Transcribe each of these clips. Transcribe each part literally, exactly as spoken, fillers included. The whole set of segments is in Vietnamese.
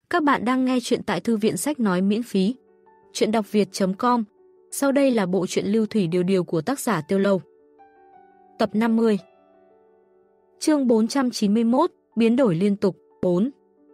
Các bạn đang nghe chuyện tại Thư viện Sách Nói miễn phí. Chuyện đọc việt chấm com. Sau đây là bộ truyện Lưu Thủy Điều Điều của tác giả Tiêu Lâu. Tập năm mươi. Chương bốn trăm chín mươi mốt, biến đổi liên tục, bốn.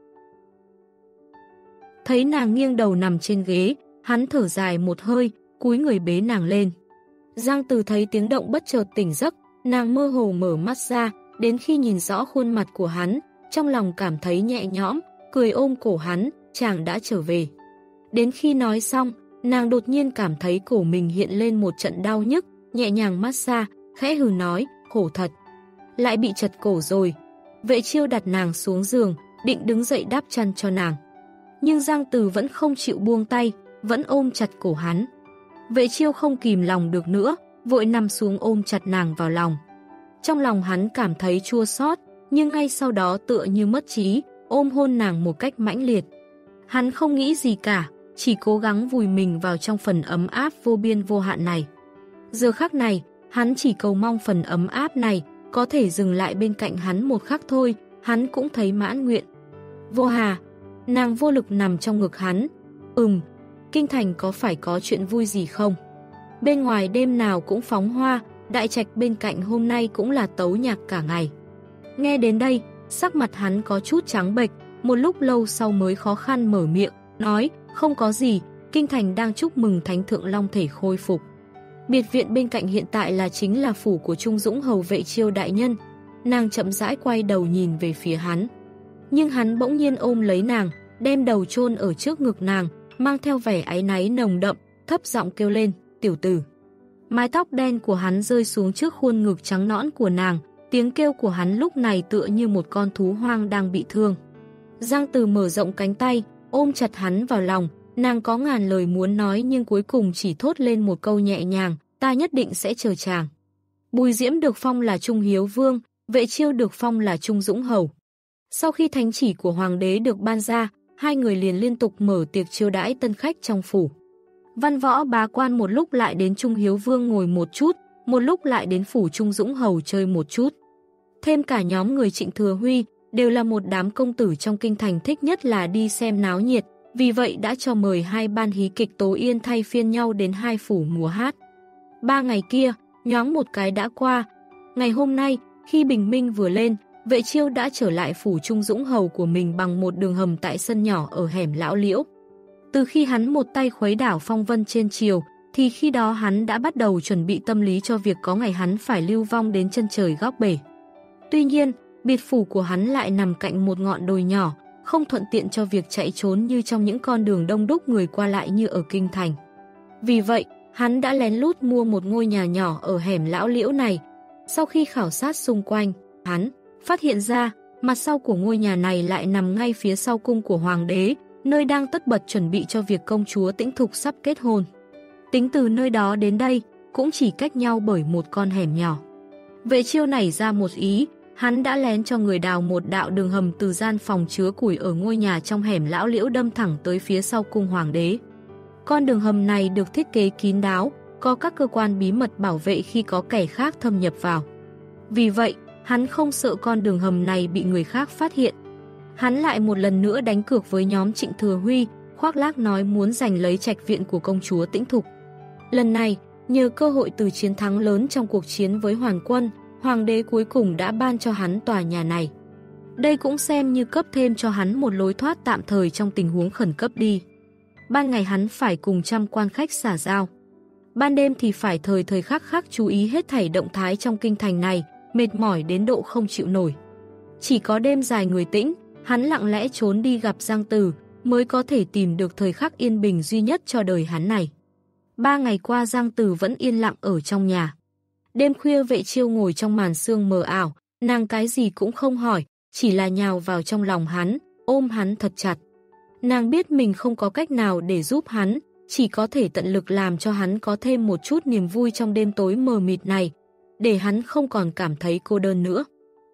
Thấy nàng nghiêng đầu nằm trên ghế, hắn thở dài một hơi, cúi người bế nàng lên. Giang Từ thấy tiếng động bất chợt tỉnh giấc, nàng mơ hồ mở mắt ra, đến khi nhìn rõ khuôn mặt của hắn, trong lòng cảm thấy nhẹ nhõm, cười ôm cổ hắn, chàng đã trở về. Đến khi nói xong, nàng đột nhiên cảm thấy cổ mình hiện lên một trận đau nhức, nhẹ nhàng massage, khẽ hừ nói, khổ thật. Lại bị chật cổ rồi. Vệ Chiêu đặt nàng xuống giường, định đứng dậy đắp chăn cho nàng. Nhưng Giang Từ vẫn không chịu buông tay, vẫn ôm chặt cổ hắn. Vệ Chiêu không kìm lòng được nữa, vội nằm xuống ôm chặt nàng vào lòng. Trong lòng hắn cảm thấy chua xót, nhưng ngay sau đó tựa như mất trí, ôm hôn nàng một cách mãnh liệt. Hắn không nghĩ gì cả, chỉ cố gắng vùi mình vào trong phần ấm áp vô biên vô hạn này. Giờ khắc này, hắn chỉ cầu mong phần ấm áp này có thể dừng lại bên cạnh hắn một khắc thôi, hắn cũng thấy mãn nguyện. Vô Hà, nàng vô lực nằm trong ngực hắn. Ừm, kinh thành có phải có chuyện vui gì không? Bên ngoài đêm nào cũng phóng hoa, đại trạch bên cạnh hôm nay cũng là tấu nhạc cả ngày. Nghe đến đây, sắc mặt hắn có chút trắng bệch, một lúc lâu sau mới khó khăn mở miệng, nói, không có gì, kinh thành đang chúc mừng Thánh Thượng Long thể khôi phục. Biệt viện bên cạnh hiện tại là chính là phủ của Trung Dũng hầu Vệ Chiêu đại nhân. Nàng chậm rãi quay đầu nhìn về phía hắn. Nhưng hắn bỗng nhiên ôm lấy nàng, đem đầu chôn ở trước ngực nàng, mang theo vẻ áy náy nồng đậm, thấp giọng kêu lên, tiểu tử. Mái tóc đen của hắn rơi xuống trước khuôn ngực trắng nõn của nàng, tiếng kêu của hắn lúc này tựa như một con thú hoang đang bị thương. Giang Từ mở rộng cánh tay, ôm chặt hắn vào lòng, nàng có ngàn lời muốn nói nhưng cuối cùng chỉ thốt lên một câu nhẹ nhàng, ta nhất định sẽ chờ chàng. Bùi Diễm được phong là Trung Hiếu Vương, Vệ Chiêu được phong là Trung Dũng Hầu. Sau khi thánh chỉ của Hoàng đế được ban ra, hai người liền liên tục mở tiệc chiêu đãi tân khách trong phủ. Văn võ bá quan một lúc lại đến Trung Hiếu Vương ngồi một chút, một lúc lại đến phủ Trung Dũng Hầu chơi một chút. Thêm cả nhóm người Trịnh Thừa Huy, đều là một đám công tử trong kinh thành thích nhất là đi xem náo nhiệt, vì vậy đã cho mời hai ban hí kịch Tố Yên thay phiên nhau đến hai phủ múa hát. Ba ngày kia, nhoáng một cái đã qua. Ngày hôm nay, khi bình minh vừa lên, Vệ Chiêu đã trở lại phủ Trung Dũng Hầu của mình bằng một đường hầm tại sân nhỏ ở hẻm Lão Liễu. Từ khi hắn một tay khuấy đảo phong vân trên triều, thì khi đó hắn đã bắt đầu chuẩn bị tâm lý cho việc có ngày hắn phải lưu vong đến chân trời góc bể. Tuy nhiên, biệt phủ của hắn lại nằm cạnh một ngọn đồi nhỏ, không thuận tiện cho việc chạy trốn như trong những con đường đông đúc người qua lại như ở kinh thành. Vì vậy, hắn đã lén lút mua một ngôi nhà nhỏ ở hẻm Lão Liễu này. Sau khi khảo sát xung quanh, hắn phát hiện ra, mặt sau của ngôi nhà này lại nằm ngay phía sau cung của Hoàng đế, nơi đang tất bật chuẩn bị cho việc công chúa Tĩnh Thục sắp kết hôn. Tính từ nơi đó đến đây, cũng chỉ cách nhau bởi một con hẻm nhỏ. Vệ Chiêu nảy ra một ý, hắn đã lén cho người đào một đạo đường hầm từ gian phòng chứa củi ở ngôi nhà trong hẻm Lão Liễu đâm thẳng tới phía sau cung Hoàng đế. Con đường hầm này được thiết kế kín đáo, có các cơ quan bí mật bảo vệ khi có kẻ khác thâm nhập vào. Vì vậy, hắn không sợ con đường hầm này bị người khác phát hiện. Hắn lại một lần nữa đánh cược với nhóm Trịnh Thừa Huy, khoác lác nói muốn giành lấy trạch viện của công chúa Tĩnh Thục. Lần này, nhờ cơ hội từ chiến thắng lớn trong cuộc chiến với Hoàn quân, Hoàng đế cuối cùng đã ban cho hắn tòa nhà này. Đây cũng xem như cấp thêm cho hắn một lối thoát tạm thời trong tình huống khẩn cấp đi. Ban ngày hắn phải cùng trăm quan khách xả giao. Ban đêm thì phải thời thời khắc khắc chú ý hết thảy động thái trong kinh thành này, mệt mỏi đến độ không chịu nổi. Chỉ có đêm dài người tĩnh, hắn lặng lẽ trốn đi gặp Giang Từ, mới có thể tìm được thời khắc yên bình duy nhất cho đời hắn này. Ba ngày qua Giang Từ vẫn yên lặng ở trong nhà. Đêm khuya Vệ Chiêu ngồi trong màn sương mờ ảo, nàng cái gì cũng không hỏi, chỉ là nhào vào trong lòng hắn, ôm hắn thật chặt. Nàng biết mình không có cách nào để giúp hắn, chỉ có thể tận lực làm cho hắn có thêm một chút niềm vui trong đêm tối mờ mịt này, để hắn không còn cảm thấy cô đơn nữa.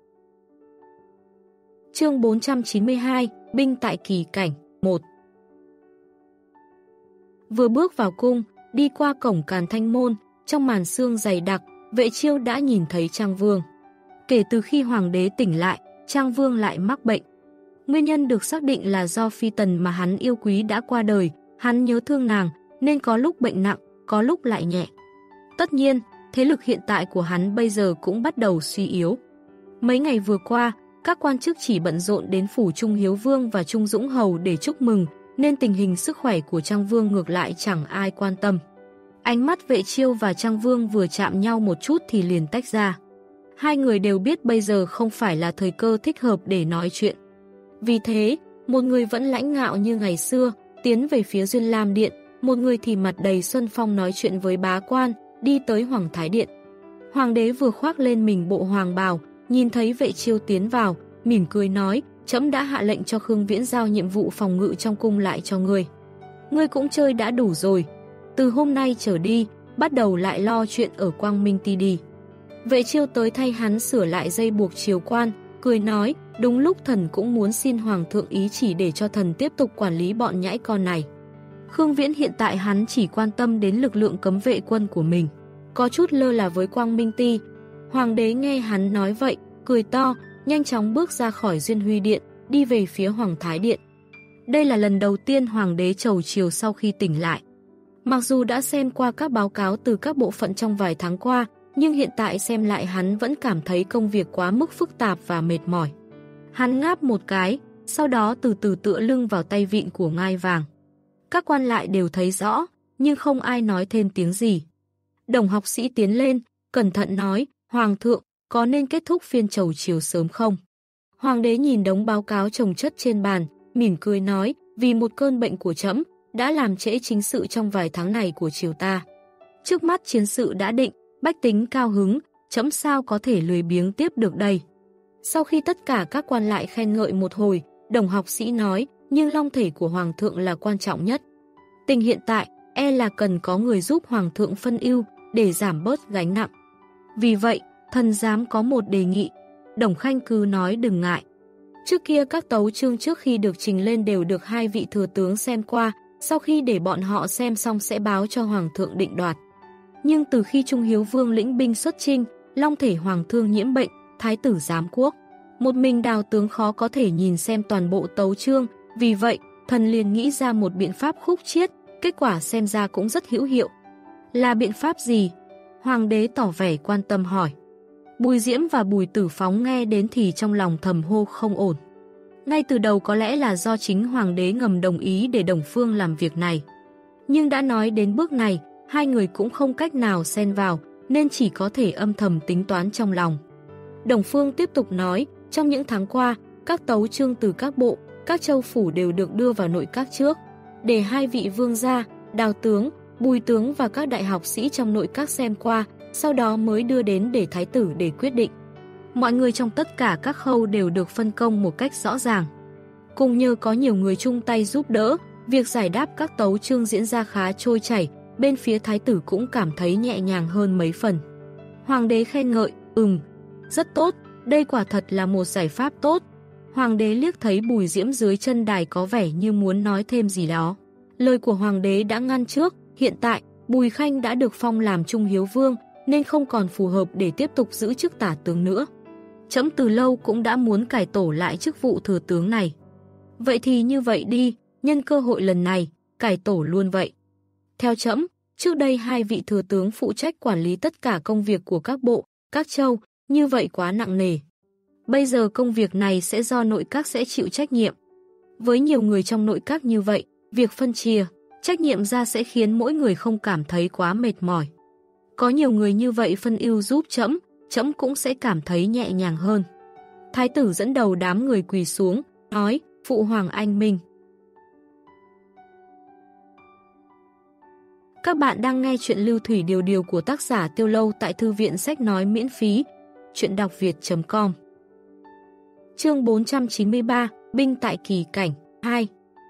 Chương bốn trăm chín mươi hai, Binh tại kỳ cảnh, một. Vừa bước vào cung, đi qua cổng Càn Thanh Môn, trong màn sương dày đặc, Vệ Chiêu đã nhìn thấy Trang Vương. Kể từ khi Hoàng đế tỉnh lại, Trang Vương lại mắc bệnh. Nguyên nhân được xác định là do phi tần mà hắn yêu quý đã qua đời, hắn nhớ thương nàng, nên có lúc bệnh nặng, có lúc lại nhẹ. Tất nhiên, thế lực hiện tại của hắn bây giờ cũng bắt đầu suy yếu. Mấy ngày vừa qua, các quan chức chỉ bận rộn đến phủ Trung Hiếu Vương và Trung Dũng Hầu để chúc mừng, nên tình hình sức khỏe của Trang Vương ngược lại chẳng ai quan tâm. Ánh mắt Vệ Chiêu và Trang Vương vừa chạm nhau một chút thì liền tách ra. Hai người đều biết bây giờ không phải là thời cơ thích hợp để nói chuyện. Vì thế, một người vẫn lãnh ngạo như ngày xưa, tiến về phía Duyên Lam Điện, một người thì mặt đầy xuân phong nói chuyện với bá quan, đi tới Hoàng Thái Điện. Hoàng đế vừa khoác lên mình bộ hoàng bào, nhìn thấy Vệ Chiêu tiến vào, mỉm cười nói, trẫm đã hạ lệnh cho Khương Viễn giao nhiệm vụ phòng ngự trong cung lại cho ngươi. Ngươi cũng chơi đã đủ rồi, từ hôm nay trở đi, bắt đầu lại lo chuyện ở Quang Minh Ti đi. Vệ Chiêu tới thay hắn sửa lại dây buộc triều quan, cười nói, đúng lúc thần cũng muốn xin Hoàng thượng ý chỉ để cho thần tiếp tục quản lý bọn nhãi con này. Khương Viễn hiện tại hắn chỉ quan tâm đến lực lượng cấm vệ quân của mình, có chút lơ là với Quang Minh Ti. Hoàng đế nghe hắn nói vậy, cười to, nhanh chóng bước ra khỏi Duyên Huy Điện, đi về phía Hoàng Thái Điện. Đây là lần đầu tiên Hoàng đế trầu chiều sau khi tỉnh lại. Mặc dù đã xem qua các báo cáo từ các bộ phận trong vài tháng qua, nhưng hiện tại xem lại hắn vẫn cảm thấy công việc quá mức phức tạp và mệt mỏi. Hắn ngáp một cái, sau đó từ từ tựa lưng vào tay vịn của ngai vàng. Các quan lại đều thấy rõ, nhưng không ai nói thêm tiếng gì. Đồng học sĩ tiến lên, cẩn thận nói, Hoàng thượng, có nên kết thúc phiên trầu chiều sớm không? Hoàng đế nhìn đống báo cáo chồng chất trên bàn, mỉm cười nói, vì một cơn bệnh của trẫm đã làm trễ chính sự trong vài tháng này của triều ta. Trước mắt chiến sự đã định, bách tính cao hứng, trẫm sao có thể lười biếng tiếp được đây. Sau khi tất cả các quan lại khen ngợi một hồi, đồng học sĩ nói, nhưng long thể của Hoàng thượng là quan trọng nhất. Tình hiện tại, e là cần có người giúp Hoàng thượng phân ưu để giảm bớt gánh nặng. Vì vậy, thần dám có một đề nghị. Đồng Khanh cứ nói đừng ngại. Trước kia các tấu chương trước khi được trình lên đều được hai vị thừa tướng xem qua, sau khi để bọn họ xem xong sẽ báo cho Hoàng thượng định đoạt. Nhưng từ khi Trung Hiếu Vương lĩnh binh xuất chinh, long thể Hoàng thương nhiễm bệnh, thái tử giám quốc, một mình Đào tướng khó có thể nhìn xem toàn bộ tấu chương, vì vậy, thần liền nghĩ ra một biện pháp khúc chiết, kết quả xem ra cũng rất hữu hiệu. Là biện pháp gì? Hoàng đế tỏ vẻ quan tâm hỏi. Bùi Diễm và Bùi Tử Phóng nghe đến thì trong lòng thầm hô không ổn. Ngay từ đầu có lẽ là do chính Hoàng đế ngầm đồng ý để Đồng Phương làm việc này. Nhưng đã nói đến bước này, hai người cũng không cách nào xen vào, nên chỉ có thể âm thầm tính toán trong lòng. Đồng Phương tiếp tục nói, trong những tháng qua, các tấu chương từ các bộ, các châu phủ đều được đưa vào nội các trước, để hai vị vương gia, Đào tướng, Bùi tướng và các đại học sĩ trong nội các xem qua, sau đó mới đưa đến để thái tử để quyết định. Mọi người trong tất cả các khâu đều được phân công một cách rõ ràng. Cùng nhờ có nhiều người chung tay giúp đỡ, việc giải đáp các tấu chương diễn ra khá trôi chảy, bên phía thái tử cũng cảm thấy nhẹ nhàng hơn mấy phần. Hoàng đế khen ngợi, ừm, rất tốt, đây quả thật là một giải pháp tốt. Hoàng đế liếc thấy Bùi Diễm dưới chân đài có vẻ như muốn nói thêm gì đó. Lời của Hoàng đế đã ngăn trước, hiện tại, Bùi Khanh đã được phong làm Trung Hiếu Vương, nên không còn phù hợp để tiếp tục giữ chức tả tướng nữa. Trẫm từ lâu cũng đã muốn cải tổ lại chức vụ thừa tướng này. Vậy thì như vậy đi, nhân cơ hội lần này, cải tổ luôn vậy. Theo trẫm, trước đây hai vị thừa tướng phụ trách quản lý tất cả công việc của các bộ, các châu, như vậy quá nặng nề. Bây giờ công việc này sẽ do nội các sẽ chịu trách nhiệm. Với nhiều người trong nội các như vậy, việc phân chia, trách nhiệm ra sẽ khiến mỗi người không cảm thấy quá mệt mỏi. Có nhiều người như vậy phân ưu giúp trẫm, trẫm cũng sẽ cảm thấy nhẹ nhàng hơn. Thái tử dẫn đầu đám người quỳ xuống, nói, phụ hoàng anh minh. Các bạn đang nghe chuyện Lưu Thủy Điều Điều của tác giả Tiêu Lâu tại thư viện sách nói miễn phí, chuyện đọc việt chấm com. Chương bốn trăm chín mươi ba, Binh tại kỳ cảnh, hai.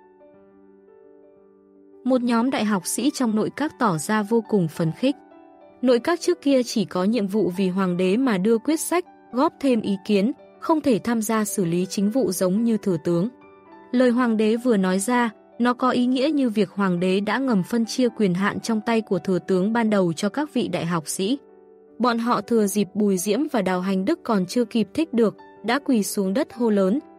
Một nhóm đại học sĩ trong nội các tỏ ra vô cùng phấn khích. Nội các trước kia chỉ có nhiệm vụ vì hoàng đế mà đưa quyết sách, góp thêm ý kiến, không thể tham gia xử lý chính vụ giống như thừa tướng. Lời hoàng đế vừa nói ra, nó có ý nghĩa như việc hoàng đế đã ngầm phân chia quyền hạn trong tay của thừa tướng ban đầu cho các vị đại học sĩ. Bọn họ thừa dịp Bùi Diễm và Đào Hành Đức còn chưa kịp thích được, đã quỳ xuống đất hô lớn,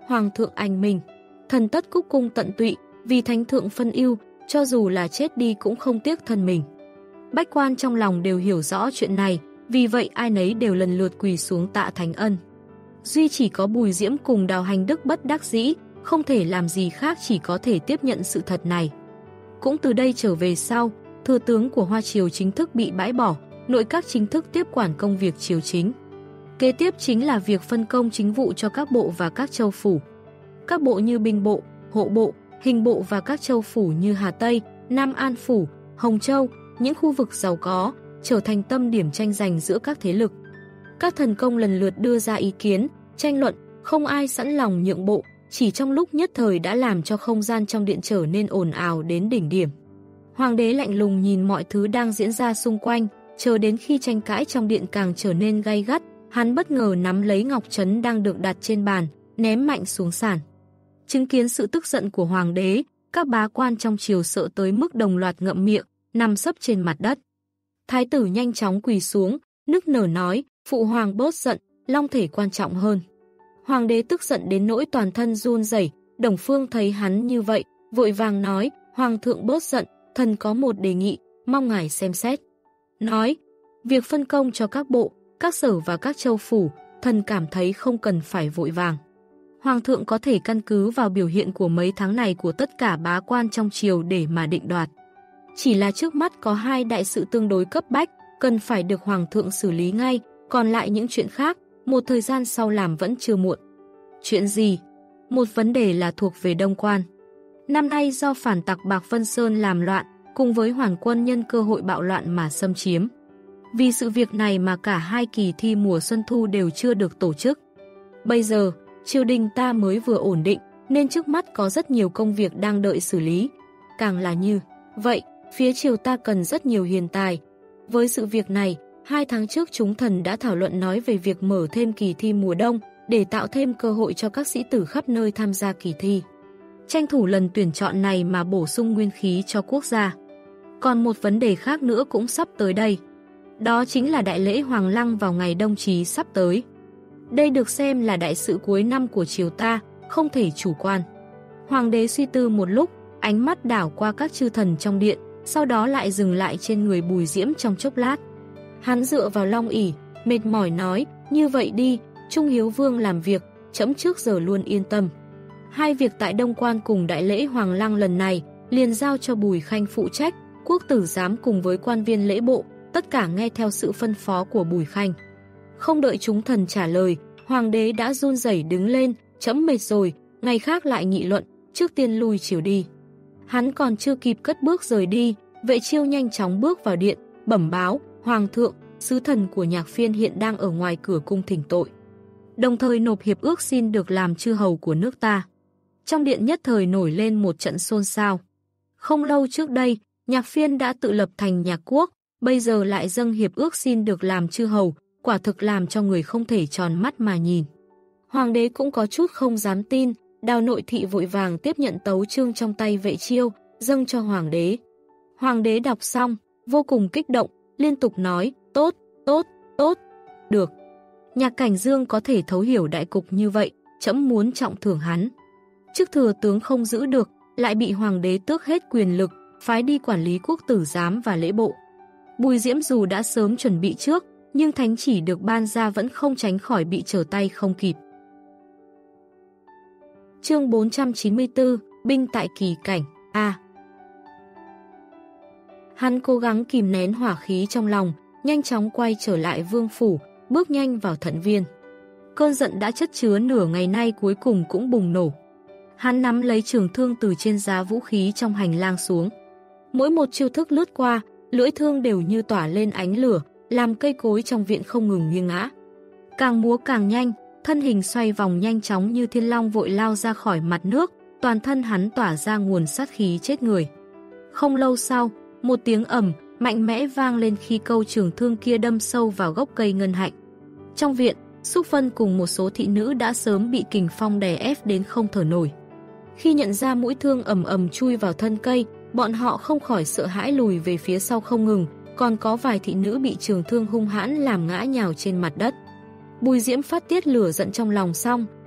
Hoàng thượng anh minh, thần tất cúc cung tận tụy, vì thánh thượng phân ưu, cho dù là chết đi cũng không tiếc thân mình. Bách quan trong lòng đều hiểu rõ chuyện này, vì vậy ai nấy đều lần lượt quỳ xuống tạ thánh ân. Duy chỉ có Bùi Diễm cùng Đào Hành Đức bất đắc dĩ, không thể làm gì khác chỉ có thể tiếp nhận sự thật này. Cũng từ đây trở về sau, thừa tướng của Hoa Triều chính thức bị bãi bỏ, nội các chính thức tiếp quản công việc triều chính. Kế tiếp chính là việc phân công chính vụ cho các bộ và các châu phủ. Các bộ như binh bộ, hộ bộ, hình bộ và các châu phủ như Hà Tây, Nam An Phủ, Hồng Châu, những khu vực giàu có, trở thành tâm điểm tranh giành giữa các thế lực. Các thần công lần lượt đưa ra ý kiến, tranh luận, không ai sẵn lòng nhượng bộ, chỉ trong lúc nhất thời đã làm cho không gian trong điện trở nên ồn ào đến đỉnh điểm. Hoàng đế lạnh lùng nhìn mọi thứ đang diễn ra xung quanh, chờ đến khi tranh cãi trong điện càng trở nên gay gắt, hắn bất ngờ nắm lấy ngọc trấn đang được đặt trên bàn, ném mạnh xuống sàn. Chứng kiến sự tức giận của hoàng đế, các bá quan trong triều sợ tới mức đồng loạt ngậm miệng, nằm sấp trên mặt đất. Thái tử nhanh chóng quỳ xuống, nức nở nói, phụ hoàng bớt giận, long thể quan trọng hơn. Hoàng đế tức giận đến nỗi toàn thân run rẩy. Đồng Phương thấy hắn như vậy, vội vàng nói, hoàng thượng bớt giận, thần có một đề nghị, mong ngài xem xét. Nói, việc phân công cho các bộ, các sở và các châu phủ, thần cảm thấy không cần phải vội vàng. Hoàng thượng có thể căn cứ vào biểu hiện của mấy tháng này của tất cả bá quan trong triều để mà định đoạt. Chỉ là trước mắt có hai đại sự tương đối cấp bách, cần phải được hoàng thượng xử lý ngay, còn lại những chuyện khác, một thời gian sau làm vẫn chưa muộn. Chuyện gì? Một vấn đề là thuộc về Đông Quan. Năm nay do phản tặc Bạc Vân Sơn làm loạn, cùng với Hoàn Quân nhân cơ hội bạo loạn mà xâm chiếm. Vì sự việc này mà cả hai kỳ thi mùa xuân thu đều chưa được tổ chức. Bây giờ, triều đình ta mới vừa ổn định, nên trước mắt có rất nhiều công việc đang đợi xử lý. Càng là như vậy, phía triều ta cần rất nhiều hiền tài. Với sự việc này, hai tháng trước chúng thần đã thảo luận nói về việc mở thêm kỳ thi mùa đông để tạo thêm cơ hội cho các sĩ tử khắp nơi tham gia kỳ thi. Tranh thủ lần tuyển chọn này mà bổ sung nguyên khí cho quốc gia. Còn một vấn đề khác nữa cũng sắp tới đây. Đó chính là đại lễ Hoàng Lăng vào ngày đông chí sắp tới. Đây được xem là đại sự cuối năm của triều ta, không thể chủ quan. Hoàng đế suy tư một lúc, ánh mắt đảo qua các chư thần trong điện, sau đó lại dừng lại trên người Bùi Diễm trong chốc lát. Hắn dựa vào long ỷ, mệt mỏi nói, như vậy đi, Trung Hiếu Vương làm việc, trẫm trước giờ luôn yên tâm. Hai việc tại Đông Quan cùng đại lễ Hoàng Lăng lần này, liền giao cho Bùi Khanh phụ trách, quốc tử giám cùng với quan viên lễ bộ, tất cả nghe theo sự phân phó của Bùi Khanh. Không đợi chúng thần trả lời, hoàng đế đã run rẩy đứng lên, trẫm mệt rồi, ngày khác lại nghị luận, trước tiên lui chiều đi. Hắn còn chưa kịp cất bước rời đi, Vệ Chiêu nhanh chóng bước vào điện, bẩm báo, hoàng thượng, sứ thần của Nhạc Phiên hiện đang ở ngoài cửa cung thỉnh tội. Đồng thời nộp hiệp ước xin được làm chư hầu của nước ta. Trong điện nhất thời nổi lên một trận xôn xao. Không lâu trước đây, Nhạc Phiên đã tự lập thành nhạc quốc, bây giờ lại dâng hiệp ước xin được làm chư hầu, quả thực làm cho người không thể tròn mắt mà nhìn. Hoàng đế cũng có chút không dám tin, Đào nội thị vội vàng tiếp nhận tấu chương trong tay Vệ Chiêu, dâng cho hoàng đế. Hoàng đế đọc xong, vô cùng kích động, liên tục nói, tốt, tốt, tốt, được. Nhạc Cảnh Dương có thể thấu hiểu đại cục như vậy, trẫm muốn trọng thưởng hắn. Chức thừa tướng không giữ được, lại bị hoàng đế tước hết quyền lực, phái đi quản lý quốc tử giám và lễ bộ. Bùi Diễm dù đã sớm chuẩn bị trước, nhưng thánh chỉ được ban ra vẫn không tránh khỏi bị trở tay không kịp. Chương bốn trăm chín mươi tư, binh tại kỳ cảnh, A. Hắn cố gắng kìm nén hỏa khí trong lòng, nhanh chóng quay trở lại vương phủ, bước nhanh vào thận viên. Cơn giận đã chất chứa nửa ngày nay cuối cùng cũng bùng nổ. Hắn nắm lấy trường thương từ trên giá vũ khí trong hành lang xuống. Mỗi một chiêu thức lướt qua, lưỡi thương đều như tỏa lên ánh lửa, làm cây cối trong viện không ngừng nghiêng ngã. Càng múa càng nhanh, thân hình xoay vòng nhanh chóng như thiên long vội lao ra khỏi mặt nước, toàn thân hắn tỏa ra nguồn sát khí chết người. Không lâu sau, một tiếng ầm mạnh mẽ vang lên khi câu trường thương kia đâm sâu vào gốc cây ngân hạnh. Trong viện, Xúc Phân cùng một số thị nữ đã sớm bị kình phong đè ép đến không thở nổi. Khi nhận ra mũi thương ầm ầm chui vào thân cây, bọn họ không khỏi sợ hãi lùi về phía sau không ngừng, còn có vài thị nữ bị trường thương hung hãn làm ngã nhào trên mặt đất. Bùi Diễm phát tiết lửa giận trong lòng xong,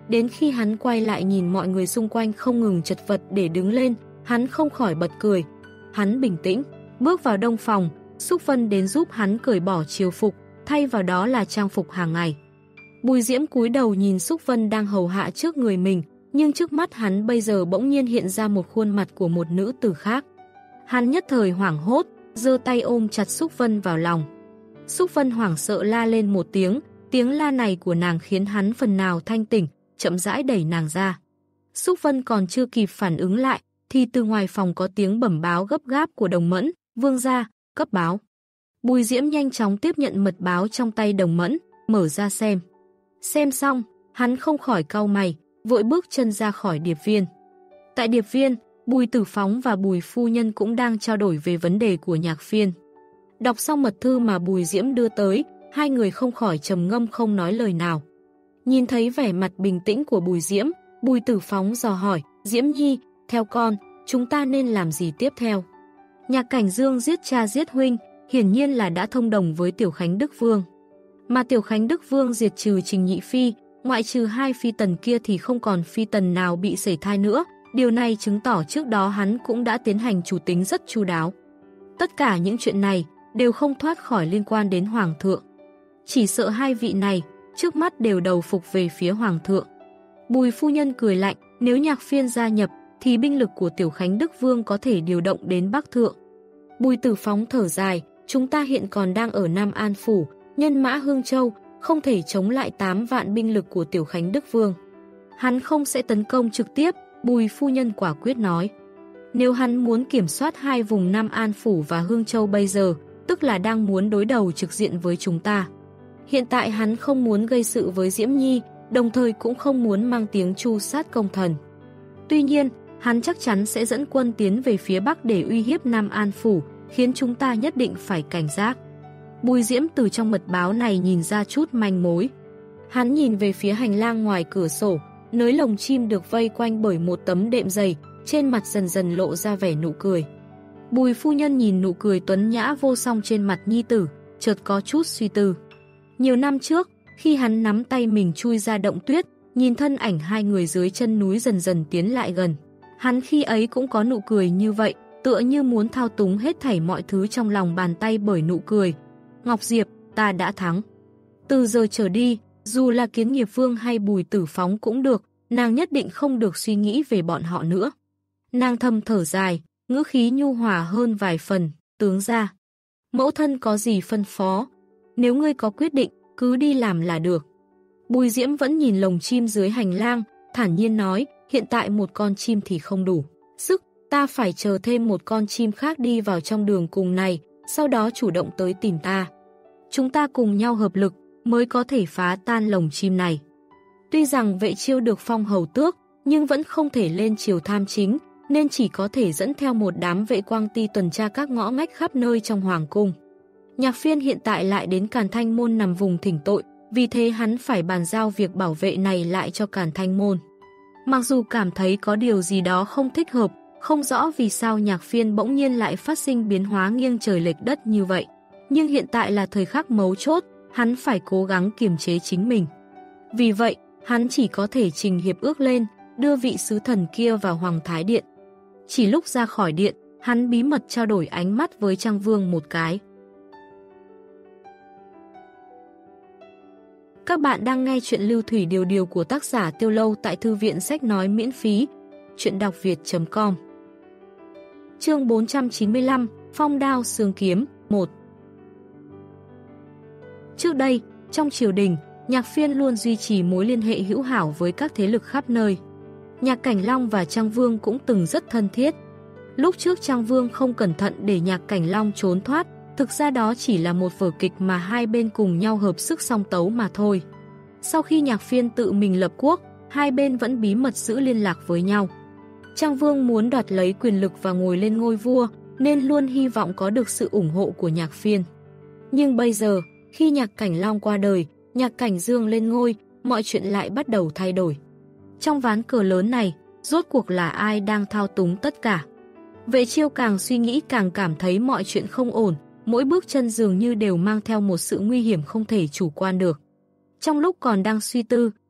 đến khi hắn quay lại nhìn mọi người xung quanh không ngừng chật vật để đứng lên, hắn không khỏi bật cười. Hắn bình tĩnh, bước vào đông phòng, Xúc Vân đến giúp hắn cởi bỏ triều phục, thay vào đó là trang phục hàng ngày. Bùi Diễm cúi đầu nhìn Xúc Vân đang hầu hạ trước người mình, nhưng trước mắt hắn bây giờ bỗng nhiên hiện ra một khuôn mặt của một nữ tử khác. Hắn nhất thời hoảng hốt, giơ tay ôm chặt Xúc Vân vào lòng. Xúc Vân hoảng sợ la lên một tiếng, tiếng la này của nàng khiến hắn phần nào thanh tỉnh, chậm rãi đẩy nàng ra. Xúc Vân còn chưa kịp phản ứng lại, thì từ ngoài phòng có tiếng bẩm báo gấp gáp của Đồng Mẫn, vương gia, cấp báo. Bùi Diễm nhanh chóng tiếp nhận mật báo trong tay Đồng Mẫn, mở ra xem. Xem xong, hắn không khỏi cau mày, vội bước chân ra khỏi điệp viên. Tại điệp viên, Bùi Tử Phóng và Bùi Phu Nhân cũng đang trao đổi về vấn đề của Nhạc Phiên. Đọc xong mật thư mà Bùi Diễm đưa tới, hai người không khỏi trầm ngâm không nói lời nào. Nhìn thấy vẻ mặt bình tĩnh của Bùi Diễm, Bùi Tử Phóng dò hỏi, Diễm Nhi, theo con, chúng ta nên làm gì tiếp theo? Nhạc Cảnh Dương giết cha giết huynh, hiển nhiên là đã thông đồng với Tiểu Khánh Đức Vương. Mà Tiểu Khánh Đức Vương diệt trừ Trình Nhị Phi, ngoại trừ hai phi tần kia thì không còn phi tần nào bị sẩy thai nữa. Điều này chứng tỏ trước đó hắn cũng đã tiến hành chủ tính rất chu đáo. Tất cả những chuyện này đều không thoát khỏi liên quan đến Hoàng thượng. Chỉ sợ hai vị này trước mắt đều đầu phục về phía Hoàng thượng. Bùi Phu Nhân cười lạnh, nếu Nhạc Phiên gia nhập thì binh lực của Tiểu Khánh Đức Vương có thể điều động đến Bắc Thượng. Bùi Tử Phóng thở dài, chúng ta hiện còn đang ở Nam An Phủ, nhân mã Hương Châu, không thể chống lại tám vạn binh lực của Tiểu Khánh Đức Vương. Hắn không sẽ tấn công trực tiếp, Bùi Phu Nhân quả quyết nói. Nếu hắn muốn kiểm soát hai vùng Nam An Phủ và Hương Châu bây giờ, tức là đang muốn đối đầu trực diện với chúng ta. Hiện tại hắn không muốn gây sự với Diễm Nhi, đồng thời cũng không muốn mang tiếng tru sát công thần. Tuy nhiên, hắn chắc chắn sẽ dẫn quân tiến về phía Bắc để uy hiếp Nam An Phủ, khiến chúng ta nhất định phải cảnh giác. Bùi Diễm từ trong mật báo này nhìn ra chút manh mối. Hắn nhìn về phía hành lang ngoài cửa sổ, nơi lồng chim được vây quanh bởi một tấm đệm dày, trên mặt dần dần lộ ra vẻ nụ cười. Bùi Phu Nhân nhìn nụ cười tuấn nhã vô song trên mặt nhi tử, chợt có chút suy tư. Nhiều năm trước, khi hắn nắm tay mình chui ra động tuyết, nhìn thân ảnh hai người dưới chân núi dần dần tiến lại gần. Hắn khi ấy cũng có nụ cười như vậy, tựa như muốn thao túng hết thảy mọi thứ trong lòng bàn tay bởi nụ cười. Ngọc Diệp, ta đã thắng. Từ giờ trở đi, dù là Kiến Nghiệp Vương hay Bùi Tử Phóng cũng được, nàng nhất định không được suy nghĩ về bọn họ nữa. Nàng thầm thở dài, ngữ khí nhu hòa hơn vài phần, tướng ra. Mẫu thân có gì phân phó? Nếu ngươi có quyết định, cứ đi làm là được. Bùi Diễm vẫn nhìn lồng chim dưới hành lang, thản nhiên nói, hiện tại một con chim thì không đủ sức, ta phải chờ thêm một con chim khác đi vào trong đường cùng này, sau đó chủ động tới tìm ta. Chúng ta cùng nhau hợp lực mới có thể phá tan lồng chim này. Tuy rằng Vệ Chiêu được phong hầu tước, nhưng vẫn không thể lên triều tham chính, nên chỉ có thể dẫn theo một đám vệ quang ti tuần tra các ngõ ngách khắp nơi trong hoàng cung. Nhạc Phiên hiện tại lại đến Càn Thanh Môn nằm vùng thỉnh tội, vì thế hắn phải bàn giao việc bảo vệ này lại cho Càn Thanh Môn. Mặc dù cảm thấy có điều gì đó không thích hợp, không rõ vì sao Nhạc Phiên bỗng nhiên lại phát sinh biến hóa nghiêng trời lệch đất như vậy. Nhưng hiện tại là thời khắc mấu chốt, hắn phải cố gắng kiềm chế chính mình. Vì vậy, hắn chỉ có thể trình hiệp ước lên, đưa vị sứ thần kia vào Hoàng Thái Điện. Chỉ lúc ra khỏi điện, hắn bí mật trao đổi ánh mắt với Trang Vương một cái. Các bạn đang nghe chuyện Lưu Thủy Điều Điều của tác giả Tiêu Lâu tại Thư viện Sách Nói miễn phí, chuyện đọc việt chấm com. Chương bốn trăm chín mươi lăm, Phong Đao Sương Kiếm, một. Trước đây, trong triều đình, Nhạc Phiên luôn duy trì mối liên hệ hữu hảo với các thế lực khắp nơi. Nhạc Cảnh Long và Trang Vương cũng từng rất thân thiết. Lúc trước Trang Vương không cẩn thận để Nhạc Cảnh Long trốn thoát, thực ra đó chỉ là một vở kịch mà hai bên cùng nhau hợp sức song tấu mà thôi. Sau khi Nhạc Phiên tự mình lập quốc, hai bên vẫn bí mật giữ liên lạc với nhau. Trang Vương muốn đoạt lấy quyền lực và ngồi lên ngôi vua, nên luôn hy vọng có được sự ủng hộ của Nhạc Phiên. Nhưng bây giờ, khi Nhạc Cảnh Long qua đời, Nhạc Cảnh Dương lên ngôi, mọi chuyện lại bắt đầu thay đổi. Trong ván cờ lớn này, rốt cuộc là ai đang thao túng tất cả? Vệ Chiêu càng suy nghĩ càng cảm thấy mọi chuyện không ổn, mỗi bước chân dường như đều mang theo một sự nguy hiểm không thể chủ quan được. Trong lúc còn đang suy tư,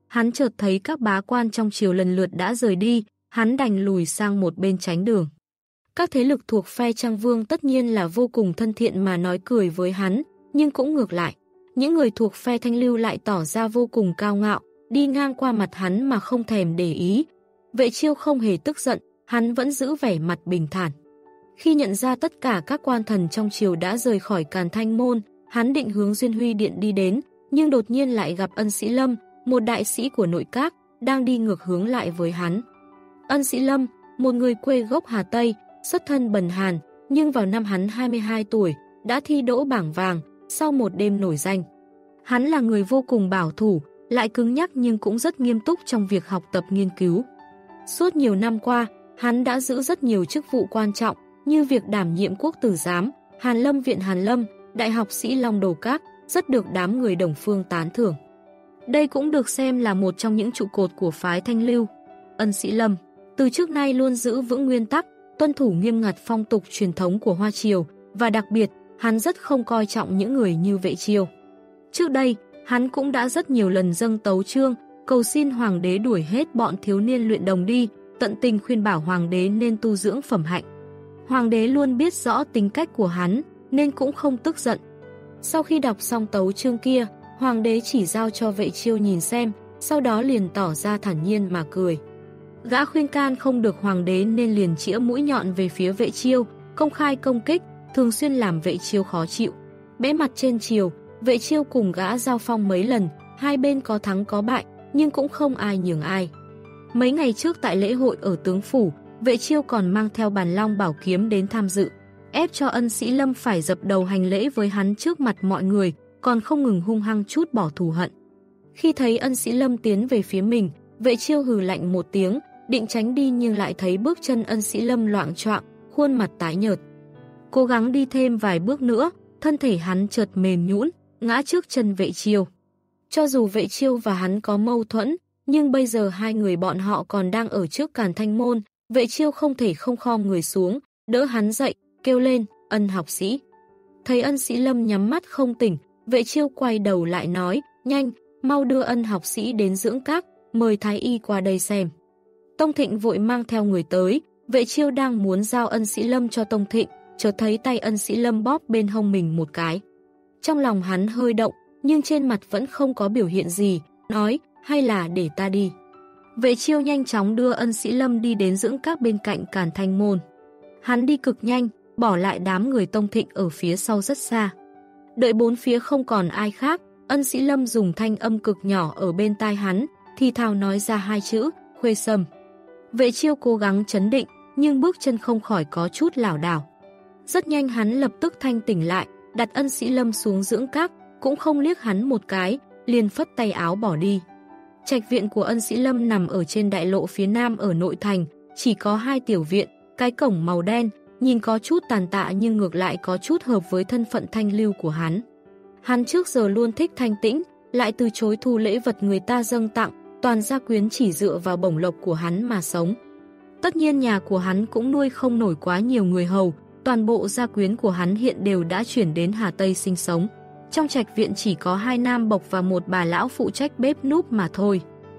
hắn chợt thấy các bá quan trong triều lần lượt đã rời đi, hắn đành lùi sang một bên tránh đường. Các thế lực thuộc phe Trang Vương tất nhiên là vô cùng thân thiện mà nói cười với hắn, nhưng cũng ngược lại. Những người thuộc phe Thanh Lưu lại tỏ ra vô cùng cao ngạo, đi ngang qua mặt hắn mà không thèm để ý. Vệ Chiêu không hề tức giận, hắn vẫn giữ vẻ mặt bình thản. Khi nhận ra tất cả các quan thần trong triều đã rời khỏi Càn Thanh Môn, hắn định hướng Duyên Huy Điện đi đến, nhưng đột nhiên lại gặp Ân Sĩ Lâm, một đại sĩ của nội các, đang đi ngược hướng lại với hắn. Ân Sĩ Lâm, một người quê gốc Hà Tây, xuất thân bần hàn, nhưng vào năm hắn hai mươi hai tuổi, đã thi đỗ bảng vàng, sau một đêm nổi danh. Hắn là người vô cùng bảo thủ, lại cứng nhắc nhưng cũng rất nghiêm túc trong việc học tập nghiên cứu. Suốt nhiều năm qua, hắn đã giữ rất nhiều chức vụ quan trọng, như việc đảm nhiệm quốc tử giám, Hàn Lâm Viện Hàn Lâm, Đại học sĩ Long Đồ Các, rất được đám người Đồng Phương tán thưởng. Đây cũng được xem là một trong những trụ cột của phái Thanh Lưu. Ân Sĩ Lâm, từ trước nay luôn giữ vững nguyên tắc, tuân thủ nghiêm ngặt phong tục truyền thống của Hoa Triều, và đặc biệt, hắn rất không coi trọng những người như Vệ Chiêu. Trước đây, hắn cũng đã rất nhiều lần dâng tấu chương, cầu xin hoàng đế đuổi hết bọn thiếu niên luyện đồng đi, tận tình khuyên bảo hoàng đế nên tu dưỡng phẩm hạnh. Hoàng đế luôn biết rõ tính cách của hắn, nên cũng không tức giận. Sau khi đọc xong tấu chương kia, hoàng đế chỉ giao cho Vệ Chiêu nhìn xem, sau đó liền tỏ ra thản nhiên mà cười. Gã khuyên can không được hoàng đế nên liền chĩa mũi nhọn về phía Vệ Chiêu, công khai công kích, thường xuyên làm Vệ Chiêu khó chịu. Bẽ mặt trên triều, Vệ Chiêu cùng gã giao phong mấy lần, hai bên có thắng có bại, nhưng cũng không ai nhường ai. Mấy ngày trước tại lễ hội ở tướng phủ, Vệ Chiêu còn mang theo Bàn Long bảo kiếm đến tham dự, ép cho Ân Sĩ Lâm phải dập đầu hành lễ với hắn trước mặt mọi người, còn không ngừng hung hăng trút bỏ thù hận. Khi thấy Ân Sĩ Lâm tiến về phía mình, Vệ Chiêu hừ lạnh một tiếng, định tránh đi nhưng lại thấy bước chân Ân Sĩ Lâm loạng choạng, khuôn mặt tái nhợt. Cố gắng đi thêm vài bước nữa, thân thể hắn chợt mềm nhũn, ngã trước chân Vệ Chiêu. Cho dù Vệ Chiêu và hắn có mâu thuẫn, nhưng bây giờ hai người bọn họ còn đang ở trước Càn Thanh Môn, Vệ Chiêu không thể không khom người xuống, đỡ hắn dậy, kêu lên, Ân học sĩ. Thấy Ân Sĩ Lâm nhắm mắt không tỉnh, Vệ Chiêu quay đầu lại nói, nhanh, mau đưa Ân học sĩ đến dưỡng các, mời thái y qua đây xem. Tông Thịnh vội mang theo người tới, Vệ Chiêu đang muốn giao Ân Sĩ Lâm cho Tông Thịnh, chợt thấy tay Ân Sĩ Lâm bóp bên hông mình một cái. Trong lòng hắn hơi động, nhưng trên mặt vẫn không có biểu hiện gì, nói, hay là để ta đi. Vệ Chiêu nhanh chóng đưa Ân Sĩ Lâm đi đến dưỡng các bên cạnh Càn Thanh Môn. Hắn đi cực nhanh, bỏ lại đám người Tông Thịnh ở phía sau rất xa. Đợi bốn phía không còn ai khác, Ân Sĩ Lâm dùng thanh âm cực nhỏ ở bên tai hắn, thì thào nói ra hai chữ, Khuê Sâm. Vệ Chiêu cố gắng trấn định, nhưng bước chân không khỏi có chút lảo đảo. Rất nhanh hắn lập tức thanh tỉnh lại, đặt Ân Sĩ Lâm xuống dưỡng các, cũng không liếc hắn một cái, liền phất tay áo bỏ đi. Trạch viện của Ân Sĩ Lâm nằm ở trên đại lộ phía nam ở nội thành, chỉ có hai tiểu viện, cái cổng màu đen, nhìn có chút tàn tạ nhưng ngược lại có chút hợp với thân phận thanh lưu của hắn. Hắn trước giờ luôn thích thanh tĩnh, lại từ chối thu lễ vật người ta dâng tặng, toàn gia quyến chỉ dựa vào bổng lộc của hắn mà sống. Tất nhiên nhà của hắn cũng nuôi không nổi quá nhiều người hầu, toàn bộ gia quyến của hắn hiện đều đã chuyển đến Hà Tây sinh sống. Trong trạch viện chỉ có hai nam bộc và một bà lão phụ trách bếp núc mà thôi.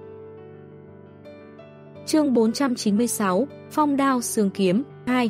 Chương bốn trăm chín mươi sáu, Phong đao xương kiếm hai.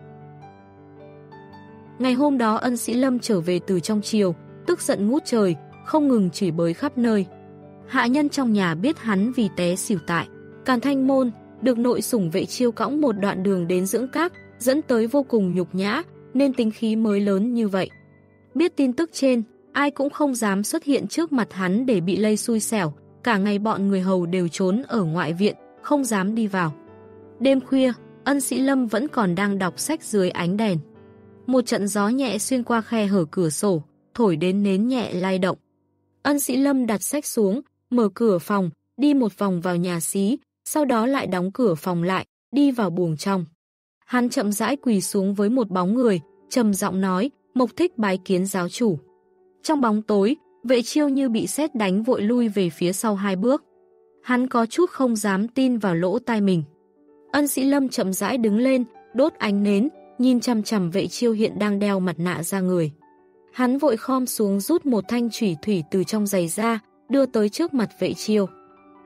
Ngày hôm đó Ân Sĩ Lâm trở về từ trong triều, tức giận ngút trời, không ngừng chửi bới khắp nơi. Hạ nhân trong nhà biết hắn vì té xỉu tại Càn Thanh Môn, được nội sủng Vệ Chiêu cõng một đoạn đường đến dưỡng các, dẫn tới vô cùng nhục nhã, nên tính khí mới lớn như vậy. Biết tin tức trên, ai cũng không dám xuất hiện trước mặt hắn để bị lây xui xẻo, cả ngày bọn người hầu đều trốn ở ngoại viện, không dám đi vào. Đêm khuya, Ân Sĩ Lâm vẫn còn đang đọc sách dưới ánh đèn. Một trận gió nhẹ xuyên qua khe hở cửa sổ, thổi đến nến nhẹ lay động. Ân Sĩ Lâm đặt sách xuống, mở cửa phòng, đi một vòng vào nhà xí, sau đó lại đóng cửa phòng lại, đi vào buồng trong. Hắn chậm rãi quỳ xuống với một bóng người, trầm giọng nói, Mộc Thích bái kiến giáo chủ. Trong bóng tối, Vệ Chiêu như bị sét đánh vội lui về phía sau hai bước. Hắn có chút không dám tin vào lỗ tai mình. Ân Sĩ Lâm chậm rãi đứng lên, đốt ánh nến, nhìn chằm chằm Vệ Chiêu hiện đang đeo mặt nạ ra người. Hắn vội khom xuống rút một thanh chủy thủy từ trong giày ra, đưa tới trước mặt Vệ Chiêu.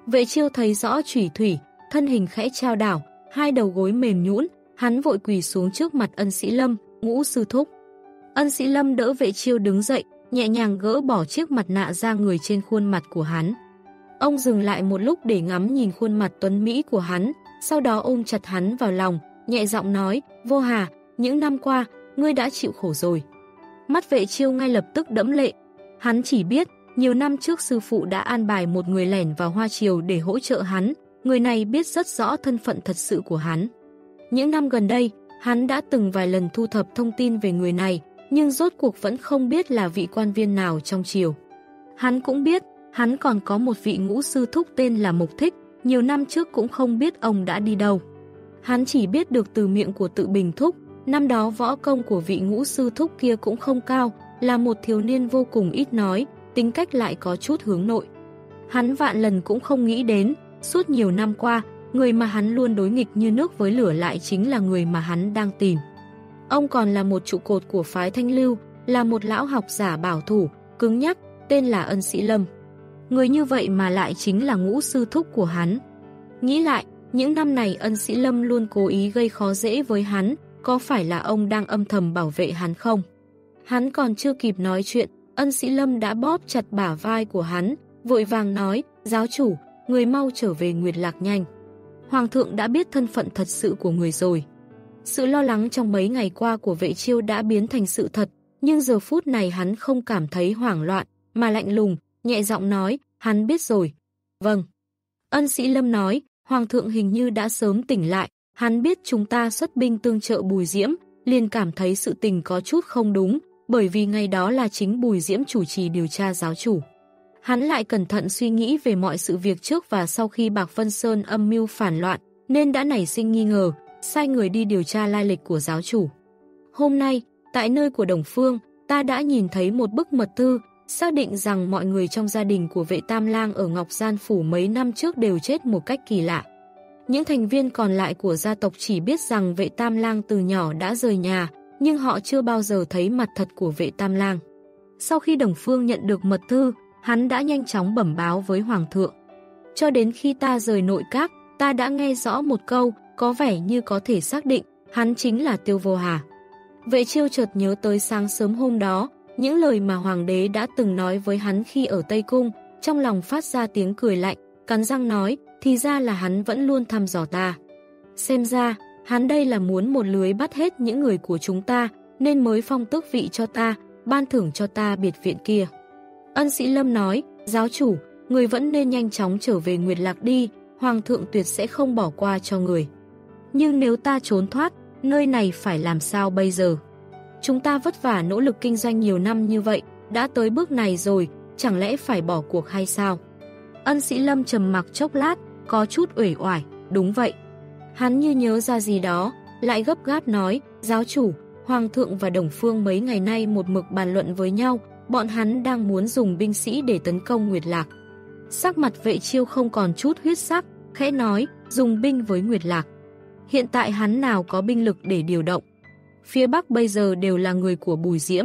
Vệ Chiêu thấy rõ chủy thủy, thân hình khẽ trao đảo, hai đầu gối mềm nhũn, hắn vội quỳ xuống trước mặt Ân Sĩ Lâm, ngũ sư thúc. Ân Sĩ Lâm đỡ Vệ Chiêu đứng dậy, nhẹ nhàng gỡ bỏ chiếc mặt nạ ra người trên khuôn mặt của hắn. Ông dừng lại một lúc để ngắm nhìn khuôn mặt tuấn mỹ của hắn, sau đó ôm chặt hắn vào lòng, nhẹ giọng nói, Vô Hà, những năm qua, ngươi đã chịu khổ rồi. Mắt Vệ Chiêu ngay lập tức đẫm lệ. Hắn chỉ biết, nhiều năm trước sư phụ đã an bài một người lẻn vào Hoa Triều để hỗ trợ hắn, người này biết rất rõ thân phận thật sự của hắn. Những năm gần đây, hắn đã từng vài lần thu thập thông tin về người này, nhưng rốt cuộc vẫn không biết là vị quan viên nào trong triều. Hắn cũng biết, hắn còn có một vị ngũ sư thúc tên là Mục Thích, nhiều năm trước cũng không biết ông đã đi đâu. Hắn chỉ biết được từ miệng của Tự Bình thúc, năm đó võ công của vị ngũ sư thúc kia cũng không cao, là một thiếu niên vô cùng ít nói, tính cách lại có chút hướng nội. Hắn vạn lần cũng không nghĩ đến, suốt nhiều năm qua, người mà hắn luôn đối nghịch như nước với lửa lại chính là người mà hắn đang tìm. Ông còn là một trụ cột của phái Thanh Lưu, là một lão học giả bảo thủ, cứng nhắc, tên là Ân Sĩ Lâm. Người như vậy mà lại chính là ngũ sư thúc của hắn. Nghĩ lại, những năm này Ân Sĩ Lâm luôn cố ý gây khó dễ với hắn, có phải là ông đang âm thầm bảo vệ hắn không? Hắn còn chưa kịp nói chuyện, Ân Sĩ Lâm đã bóp chặt bả vai của hắn, vội vàng nói, giáo chủ, người mau trở về Nguyệt Lạc nhanh. Hoàng thượng đã biết thân phận thật sự của người rồi. Sự lo lắng trong mấy ngày qua của Vệ Chiêu đã biến thành sự thật, nhưng giờ phút này hắn không cảm thấy hoảng loạn, mà lạnh lùng, nhẹ giọng nói, hắn biết rồi. Vâng. Ân Sĩ Lâm nói, Hoàng thượng hình như đã sớm tỉnh lại, hắn biết chúng ta xuất binh tương trợ Bùi Diễm, liền cảm thấy sự tình có chút không đúng, bởi vì ngày đó là chính Bùi Diễm chủ trì điều tra giáo chủ. Hắn lại cẩn thận suy nghĩ về mọi sự việc trước và sau khi Bạc Vân Sơn âm mưu phản loạn, nên đã nảy sinh nghi ngờ, sai người đi điều tra lai lịch của giáo chủ. Hôm nay, tại nơi của Đồng Phương, ta đã nhìn thấy một bức mật thư, xác định rằng mọi người trong gia đình của Vệ Tam Lang ở Ngọc Gian Phủ mấy năm trước đều chết một cách kỳ lạ. Những thành viên còn lại của gia tộc chỉ biết rằng Vệ Tam Lang từ nhỏ đã rời nhà, nhưng họ chưa bao giờ thấy mặt thật của Vệ Tam Lang. Sau khi Đồng Phương nhận được mật thư, hắn đã nhanh chóng bẩm báo với Hoàng thượng. Cho đến khi ta rời nội các, ta đã nghe rõ một câu, có vẻ như có thể xác định, hắn chính là Tiêu Vô Hà. Vệ Chiêu chợt nhớ tới sáng sớm hôm đó, những lời mà Hoàng đế đã từng nói với hắn khi ở Tây Cung, trong lòng phát ra tiếng cười lạnh, cắn răng nói, thì ra là hắn vẫn luôn thăm dò ta. Xem ra, hắn đây là muốn một lưới bắt hết những người của chúng ta, nên mới phong tước vị cho ta, ban thưởng cho ta biệt viện kia. Ân Sĩ Lâm nói, giáo chủ, người vẫn nên nhanh chóng trở về Nguyệt Lạc đi, Hoàng thượng tuyệt sẽ không bỏ qua cho người. Nhưng nếu ta trốn thoát, nơi này phải làm sao bây giờ? Chúng ta vất vả nỗ lực kinh doanh nhiều năm như vậy, đã tới bước này rồi, chẳng lẽ phải bỏ cuộc hay sao? Ân Sĩ Lâm trầm mặc chốc lát, có chút uể oải, đúng vậy. Hắn như nhớ ra gì đó, lại gấp gáp nói, giáo chủ, Hoàng thượng và Đồng Phương mấy ngày nay một mực bàn luận với nhau, bọn hắn đang muốn dùng binh sĩ để tấn công Nguyệt Lạc. Sắc mặt Vệ Chiêu không còn chút huyết sắc, khẽ nói, dùng binh với Nguyệt Lạc. Hiện tại hắn nào có binh lực để điều động. Phía Bắc bây giờ đều là người của Bùi Diễm.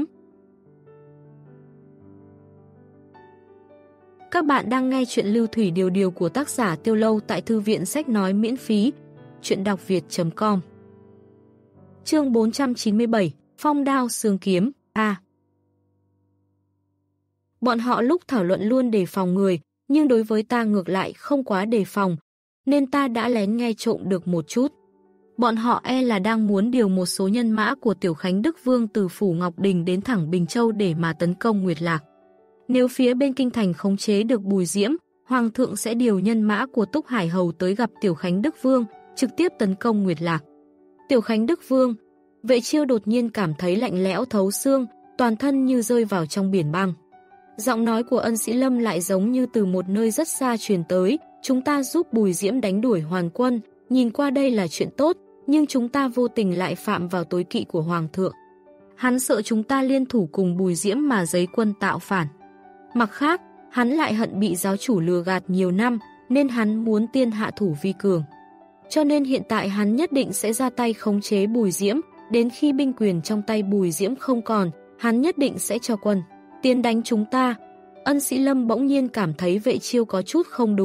Các bạn đang nghe chuyện Lưu Thủy Điều Điều của tác giả Tiêu Lâu tại Thư viện Sách Nói miễn phí. Chuyện đọc việt chấm com. Chương bốn trăm chín mươi bảy, Phong Đao Xương Kiếm, A. Bọn họ lúc thảo luận luôn đề phòng người, nhưng đối với ta ngược lại không quá đề phòng, nên ta đã lén nghe trộm được một chút. Bọn họ e là đang muốn điều một số nhân mã của Tiểu Khánh Đức Vương từ Phủ Ngọc Đình đến thẳng Bình Châu để mà tấn công Nguyệt Lạc. Nếu phía bên Kinh Thành khống chế được Bùi Diễm, Hoàng thượng sẽ điều nhân mã của Túc Hải Hầu tới gặp Tiểu Khánh Đức Vương, trực tiếp tấn công Nguyệt Lạc. Tiểu Khánh Đức Vương, Vệ Chiêu đột nhiên cảm thấy lạnh lẽo thấu xương, toàn thân như rơi vào trong biển băng. Giọng nói của Ân Sĩ Lâm lại giống như từ một nơi rất xa truyền tới, chúng ta giúp Bùi Diễm đánh đuổi Hoàn quân, nhìn qua đây là chuyện tốt, nhưng chúng ta vô tình lại phạm vào tối kỵ của Hoàng thượng. Hắn sợ chúng ta liên thủ cùng Bùi Diễm mà giấy quân tạo phản. Mặt khác, hắn lại hận bị giáo chủ lừa gạt nhiều năm, nên hắn muốn tiên hạ thủ vi cường. Cho nên hiện tại hắn nhất định sẽ ra tay khống chế Bùi Diễm, đến khi binh quyền trong tay Bùi Diễm không còn, hắn nhất định sẽ cho quân tiến đánh chúng ta. Ân Sĩ Lâm bỗng nhiên cảm thấy Vệ Chiêu có chút không đúng,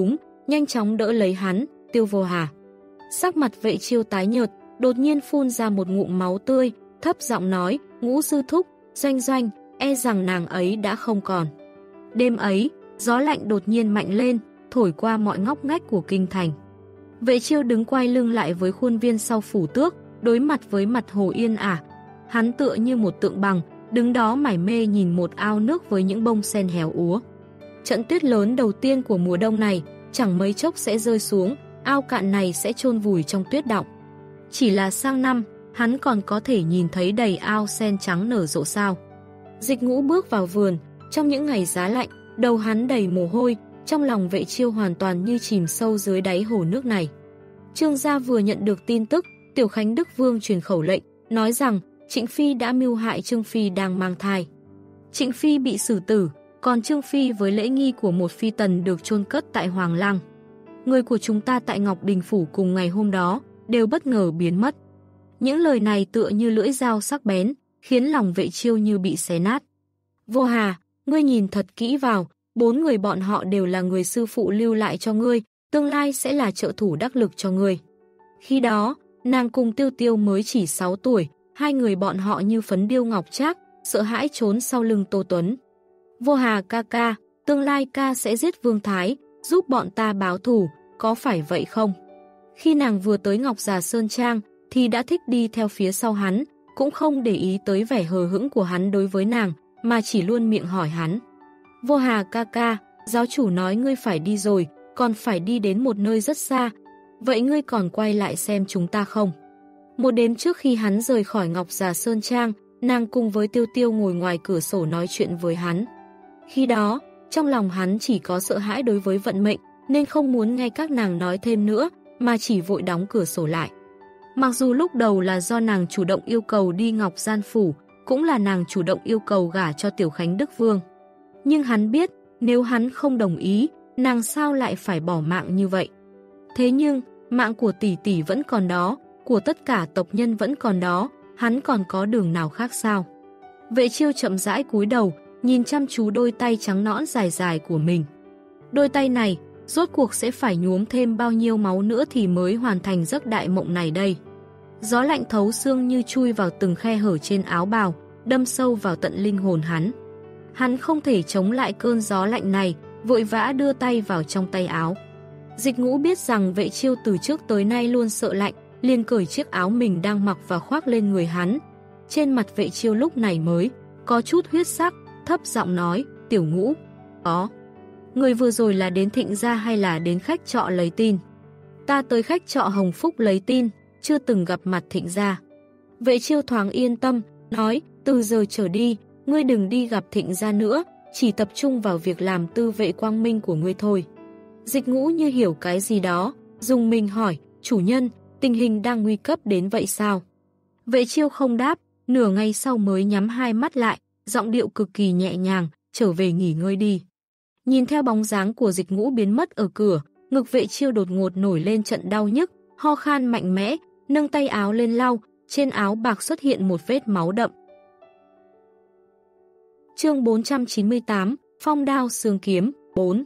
nhanh chóng đỡ lấy hắn, Tiêu Vô Hà. Sắc mặt Vệ Chiêu tái nhợt, đột nhiên phun ra một ngụm máu tươi, thấp giọng nói, Ngũ sư thúc, Doanh Doanh, e rằng nàng ấy đã không còn. Đêm ấy, gió lạnh đột nhiên mạnh lên, thổi qua mọi ngóc ngách của kinh thành. Vệ Chiêu đứng quay lưng lại với khuôn viên sau phủ tước, đối mặt với mặt hồ yên ả. Hắn tựa như một tượng bằng, đứng đó mải mê nhìn một ao nước với những bông sen héo úa. Trận tuyết lớn đầu tiên của mùa đông này, chẳng mấy chốc sẽ rơi xuống, ao cạn này sẽ chôn vùi trong tuyết đọng. Chỉ là sang năm, hắn còn có thể nhìn thấy đầy ao sen trắng nở rộ sao. Dịch Ngũ bước vào vườn, trong những ngày giá lạnh, đầu hắn đầy mồ hôi, trong lòng Vệ Chiêu hoàn toàn như chìm sâu dưới đáy hồ nước này. Trương gia vừa nhận được tin tức, Tiểu Khánh Đức Vương truyền khẩu lệnh, nói rằng Trịnh Phi đã mưu hại Trương Phi đang mang thai. Trịnh Phi bị xử tử, còn Trương Phi với lễ nghi của một phi tần được chôn cất tại Hoàng Lăng. Người của chúng ta tại Ngọc Đình Phủ cùng ngày hôm đó đều bất ngờ biến mất. Những lời này tựa như lưỡi dao sắc bén, khiến lòng Vệ Chiêu như bị xé nát. Vô Hà, ngươi nhìn thật kỹ vào, bốn người bọn họ đều là người sư phụ lưu lại cho ngươi, tương lai sẽ là trợ thủ đắc lực cho ngươi. Khi đó, nàng cùng Tiêu Tiêu mới chỉ sáu tuổi, hai người bọn họ như phấn điêu ngọc trác, sợ hãi trốn sau lưng Tô Tuấn. Vô Hà ca ca, tương lai ca sẽ giết Vương Thái, giúp bọn ta báo thù, có phải vậy không? Khi nàng vừa tới Ngọc Già Sơn Trang, thì đã thích đi theo phía sau hắn, cũng không để ý tới vẻ hờ hững của hắn đối với nàng, mà chỉ luôn miệng hỏi hắn. Vô Hà ca ca, giáo chủ nói ngươi phải đi rồi, còn phải đi đến một nơi rất xa, vậy ngươi còn quay lại xem chúng ta không? Một đêm trước khi hắn rời khỏi Ngọc Già Sơn Trang, nàng cùng với Tiêu Tiêu ngồi ngoài cửa sổ nói chuyện với hắn. Khi đó, trong lòng hắn chỉ có sợ hãi đối với vận mệnh, nên không muốn nghe các nàng nói thêm nữa, mà chỉ vội đóng cửa sổ lại. Mặc dù lúc đầu là do nàng chủ động yêu cầu đi Ngọc Gian Phủ, cũng là nàng chủ động yêu cầu gả cho Tiểu Khánh Đức Vương. Nhưng hắn biết, nếu hắn không đồng ý, nàng sao lại phải bỏ mạng như vậy. Thế nhưng, mạng của tỷ tỷ vẫn còn đó, của tất cả tộc nhân vẫn còn đó, hắn còn có đường nào khác sao? Vệ Chiêu chậm rãi cúi đầu, nhìn chăm chú đôi tay trắng nõn dài dài của mình. Đôi tay này, rốt cuộc sẽ phải nhuốm thêm bao nhiêu máu nữa thì mới hoàn thành giấc đại mộng này đây. Gió lạnh thấu xương như chui vào từng khe hở trên áo bào, đâm sâu vào tận linh hồn hắn. Hắn không thể chống lại cơn gió lạnh này, vội vã đưa tay vào trong tay áo. Dịch Ngũ biết rằng Vệ Chiêu từ trước tới nay luôn sợ lạnh, liền cởi chiếc áo mình đang mặc và khoác lên người hắn. Trên mặt Vệ Chiêu lúc này mới có chút huyết sắc, thấp giọng nói, Tiểu Ngũ, có. Người vừa rồi là đến Thịnh gia hay là đến khách trọ lấy tin? Ta tới khách trọ Hồng Phúc lấy tin, chưa từng gặp mặt Thịnh gia. Vệ Chiêu thoáng yên tâm, nói, từ giờ trở đi, ngươi đừng đi gặp Thịnh gia nữa, chỉ tập trung vào việc làm tư vệ quang minh của ngươi thôi. Dịch Ngũ như hiểu cái gì đó, dùng mình hỏi, chủ nhân, tình hình đang nguy cấp đến vậy sao? Vệ Chiêu không đáp, nửa ngày sau mới nhắm hai mắt lại, giọng điệu cực kỳ nhẹ nhàng, trở về nghỉ ngơi đi. Nhìn theo bóng dáng của Dịch Ngũ biến mất ở cửa, ngực Vệ Chiêu đột ngột nổi lên trận đau nhức, ho khan mạnh mẽ, nâng tay áo lên lau, trên áo bạc xuất hiện một vết máu đậm. Chương bốn trăm chín mươi tám, Phong đao xương kiếm, bốn.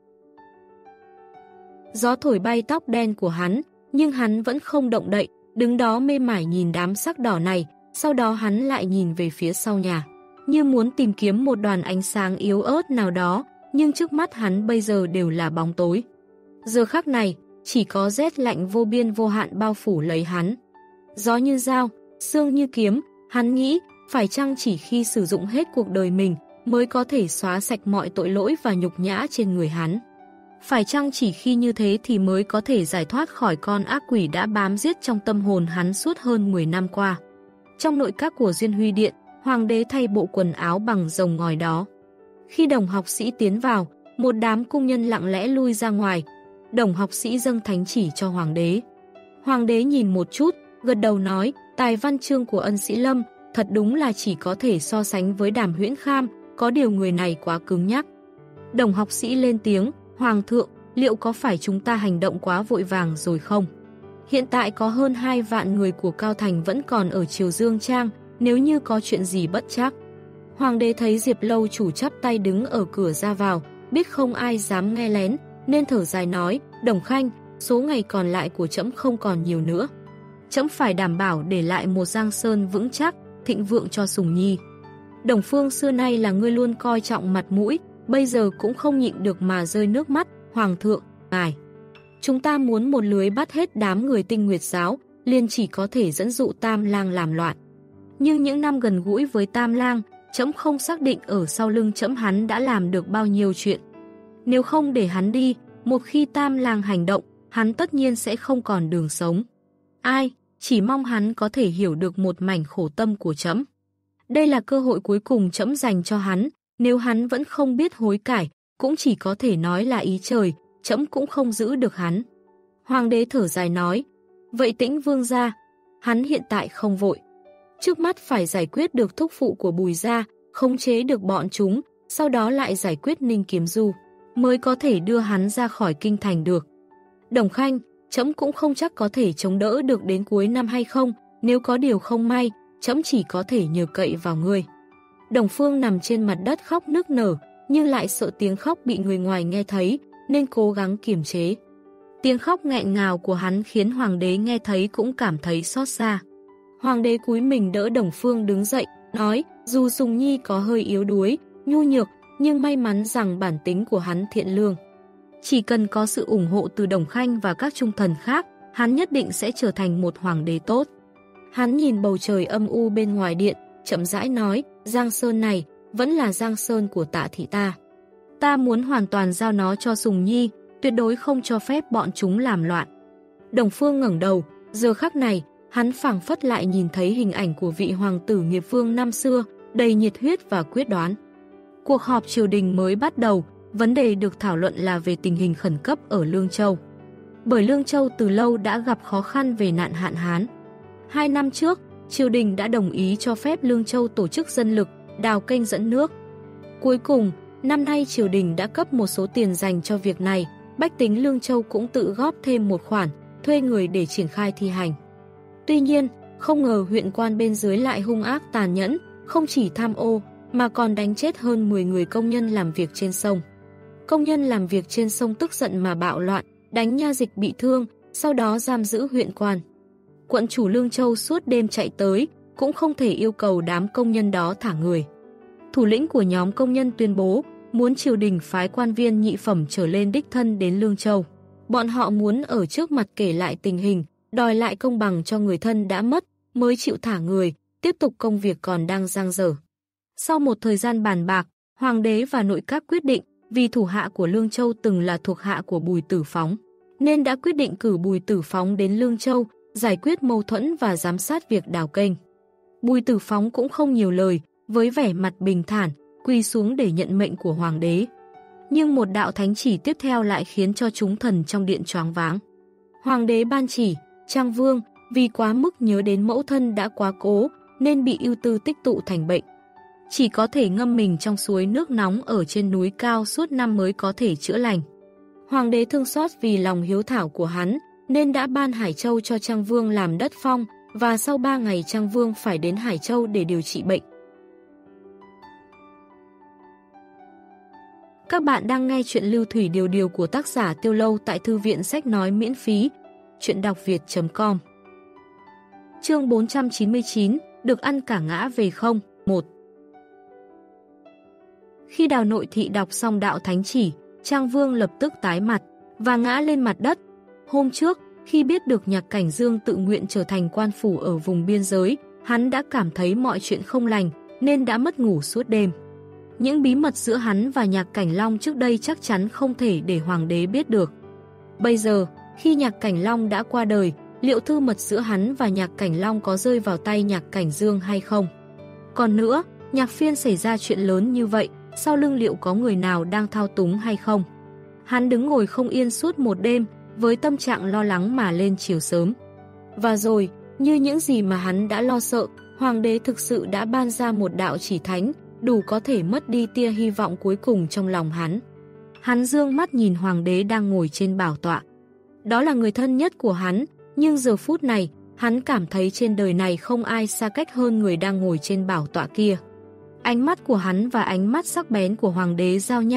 Gió thổi bay tóc đen của hắn, nhưng hắn vẫn không động đậy, đứng đó mê mải nhìn đám sắc đỏ này, sau đó hắn lại nhìn về phía sau nhà, như muốn tìm kiếm một đoàn ánh sáng yếu ớt nào đó, nhưng trước mắt hắn bây giờ đều là bóng tối. Giờ khắc này, chỉ có rét lạnh vô biên vô hạn bao phủ lấy hắn. Gió như dao, xương như kiếm, hắn nghĩ, phải chăng chỉ khi sử dụng hết cuộc đời mình mới có thể xóa sạch mọi tội lỗi và nhục nhã trên người hắn. Phải chăng chỉ khi như thế thì mới có thể giải thoát khỏi con ác quỷ đã bám giết trong tâm hồn hắn suốt hơn mười năm qua. Trong nội các của Duyên Huy Điện, hoàng đế thay bộ quần áo bằng rồng ngòi đó. Khi Đồng học sĩ tiến vào, một đám cung nhân lặng lẽ lui ra ngoài. Đồng học sĩ dâng thánh chỉ cho hoàng đế. Hoàng đế nhìn một chút, gật đầu nói, tài văn chương của Ân Sĩ Lâm thật đúng là chỉ có thể so sánh với Đàm Huyễn Kham, có điều người này quá cứng nhắc. Đồng học sĩ lên tiếng, Hoàng thượng, liệu có phải chúng ta hành động quá vội vàng rồi không? Hiện tại có hơn hai vạn người của Cao Thành vẫn còn ở Triều Dương Trang, nếu như có chuyện gì bất trắc. Hoàng đế thấy Diệp Lâu chủ chắp tay đứng ở cửa ra vào, biết không ai dám nghe lén, nên thở dài nói, Đồng Khanh, số ngày còn lại của trẫm không còn nhiều nữa. Trẫm phải đảm bảo để lại một Giang Sơn vững chắc, thịnh vượng cho Sùng Nhi. Đồng Phương xưa nay là người luôn coi trọng mặt mũi, bây giờ cũng không nhịn được mà rơi nước mắt. Hoàng thượng, ngài, chúng ta muốn một lưới bắt hết đám người Tinh Nguyệt giáo, liền chỉ có thể dẫn dụ Tam Lang làm loạn. Nhưng những năm gần gũi với Tam Lang, trẫm không xác định ở sau lưng trẫm hắn đã làm được bao nhiêu chuyện. Nếu không để hắn đi, một khi Tam Lang hành động, hắn tất nhiên sẽ không còn đường sống. Ai, chỉ mong hắn có thể hiểu được một mảnh khổ tâm của trẫm. Đây là cơ hội cuối cùng trẫm dành cho hắn, nếu hắn vẫn không biết hối cải, cũng chỉ có thể nói là ý trời, trẫm cũng không giữ được hắn. Hoàng đế thở dài nói, vậy Tĩnh Vương gia, hắn hiện tại không vội. Trước mắt phải giải quyết được thúc phụ của Bùi gia, khống chế được bọn chúng, sau đó lại giải quyết Ninh Kiếm Du, mới có thể đưa hắn ra khỏi kinh thành được. Đồng Khanh, trẫm cũng không chắc có thể chống đỡ được đến cuối năm hay không, nếu có điều không may, trẫm chỉ có thể nhờ cậy vào ngươi. Đồng Phương nằm trên mặt đất khóc nức nở, nhưng lại sợ tiếng khóc bị người ngoài nghe thấy, nên cố gắng kiềm chế. Tiếng khóc nghẹn ngào của hắn khiến Hoàng đế nghe thấy cũng cảm thấy xót xa. Hoàng đế cúi mình đỡ Đồng Phương đứng dậy, nói, dù Sùng Nhi có hơi yếu đuối, nhu nhược, nhưng may mắn rằng bản tính của hắn thiện lương. Chỉ cần có sự ủng hộ từ Đồng Khanh và các trung thần khác, hắn nhất định sẽ trở thành một hoàng đế tốt. Hắn nhìn bầu trời âm u bên ngoài điện, chậm rãi nói, Giang Sơn này vẫn là Giang Sơn của Tạ thị ta. Ta muốn hoàn toàn giao nó cho Sùng Nhi, tuyệt đối không cho phép bọn chúng làm loạn. Đồng Phương ngẩng đầu, giờ khắc này, hắn phảng phất lại nhìn thấy hình ảnh của vị hoàng tử nghiệp vương năm xưa, đầy nhiệt huyết và quyết đoán. Cuộc họp triều đình mới bắt đầu, vấn đề được thảo luận là về tình hình khẩn cấp ở Lương Châu. Bởi Lương Châu từ lâu đã gặp khó khăn về nạn hạn hán. Hai năm trước, triều đình đã đồng ý cho phép Lương Châu tổ chức dân lực, đào kênh dẫn nước. Cuối cùng, năm nay triều đình đã cấp một số tiền dành cho việc này, bách tính Lương Châu cũng tự góp thêm một khoản, thuê người để triển khai thi hành. Tuy nhiên, không ngờ huyện quan bên dưới lại hung ác tàn nhẫn, không chỉ tham ô, mà còn đánh chết hơn mười người công nhân làm việc trên sông. Công nhân làm việc trên sông tức giận mà bạo loạn, đánh nha dịch bị thương, sau đó giam giữ huyện quan. Quận chủ Lương Châu suốt đêm chạy tới, cũng không thể yêu cầu đám công nhân đó thả người. Thủ lĩnh của nhóm công nhân tuyên bố, muốn triều đình phái quan viên nhị phẩm trở lên đích thân đến Lương Châu. Bọn họ muốn ở trước mặt kể lại tình hình, đòi lại công bằng cho người thân đã mất, mới chịu thả người, tiếp tục công việc còn đang dang dở. Sau một thời gian bàn bạc, Hoàng đế và nội các quyết định, vì thủ hạ của Lương Châu từng là thuộc hạ của Bùi Tử Phóng, nên đã quyết định cử Bùi Tử Phóng đến Lương Châu, giải quyết mâu thuẫn và giám sát việc đào kênh. Bùi Tử Phóng cũng không nhiều lời, với vẻ mặt bình thản, quỳ xuống để nhận mệnh của Hoàng đế. Nhưng một đạo thánh chỉ tiếp theo lại khiến cho chúng thần trong điện choáng váng. Hoàng đế ban chỉ, Trang Vương, vì quá mức nhớ đến mẫu thân đã quá cố, nên bị ưu tư tích tụ thành bệnh. Chỉ có thể ngâm mình trong suối nước nóng ở trên núi cao suốt năm mới có thể chữa lành. Hoàng đế thương xót vì lòng hiếu thảo của hắn, nên đã ban Hải Châu cho Trang Vương làm đất phong, và sau ba ngày Trang Vương phải đến Hải Châu để điều trị bệnh. Các bạn đang nghe chuyện Lưu Thủy Điều Điều của tác giả Tiêu Lâu tại Thư viện Sách Nói miễn phí, chuyện đọc việt chấm com. Chương bốn trăm chín mươi chín, được ăn cả ngã về không? một. Khi Đào Nội Thị đọc xong đạo thánh chỉ, Trang Vương lập tức tái mặt và ngã lên mặt đất. Hôm trước, khi biết được Nhạc Cảnh Dương tự nguyện trở thành quan phủ ở vùng biên giới, hắn đã cảm thấy mọi chuyện không lành, nên đã mất ngủ suốt đêm. Những bí mật giữa hắn và Nhạc Cảnh Long trước đây chắc chắn không thể để Hoàng đế biết được. Bây giờ, khi Nhạc Cảnh Long đã qua đời, liệu thư mật giữa hắn và Nhạc Cảnh Long có rơi vào tay Nhạc Cảnh Dương hay không? Còn nữa, Nhạc Phiên xảy ra chuyện lớn như vậy, sau lưng liệu có người nào đang thao túng hay không? Hắn đứng ngồi không yên suốt một đêm, với tâm trạng lo lắng mà lên chiều sớm. Và rồi, như những gì mà hắn đã lo sợ, Hoàng đế thực sự đã ban ra một đạo chỉ thánh, đủ có thể mất đi tia hy vọng cuối cùng trong lòng hắn. Hắn dương mắt nhìn Hoàng đế đang ngồi trên bảo tọa. Đó là người thân nhất của hắn, nhưng giờ phút này, hắn cảm thấy trên đời này không ai xa cách hơn người đang ngồi trên bảo tọa kia. Ánh mắt của hắn và ánh mắt sắc bén của Hoàng đế giao nhau,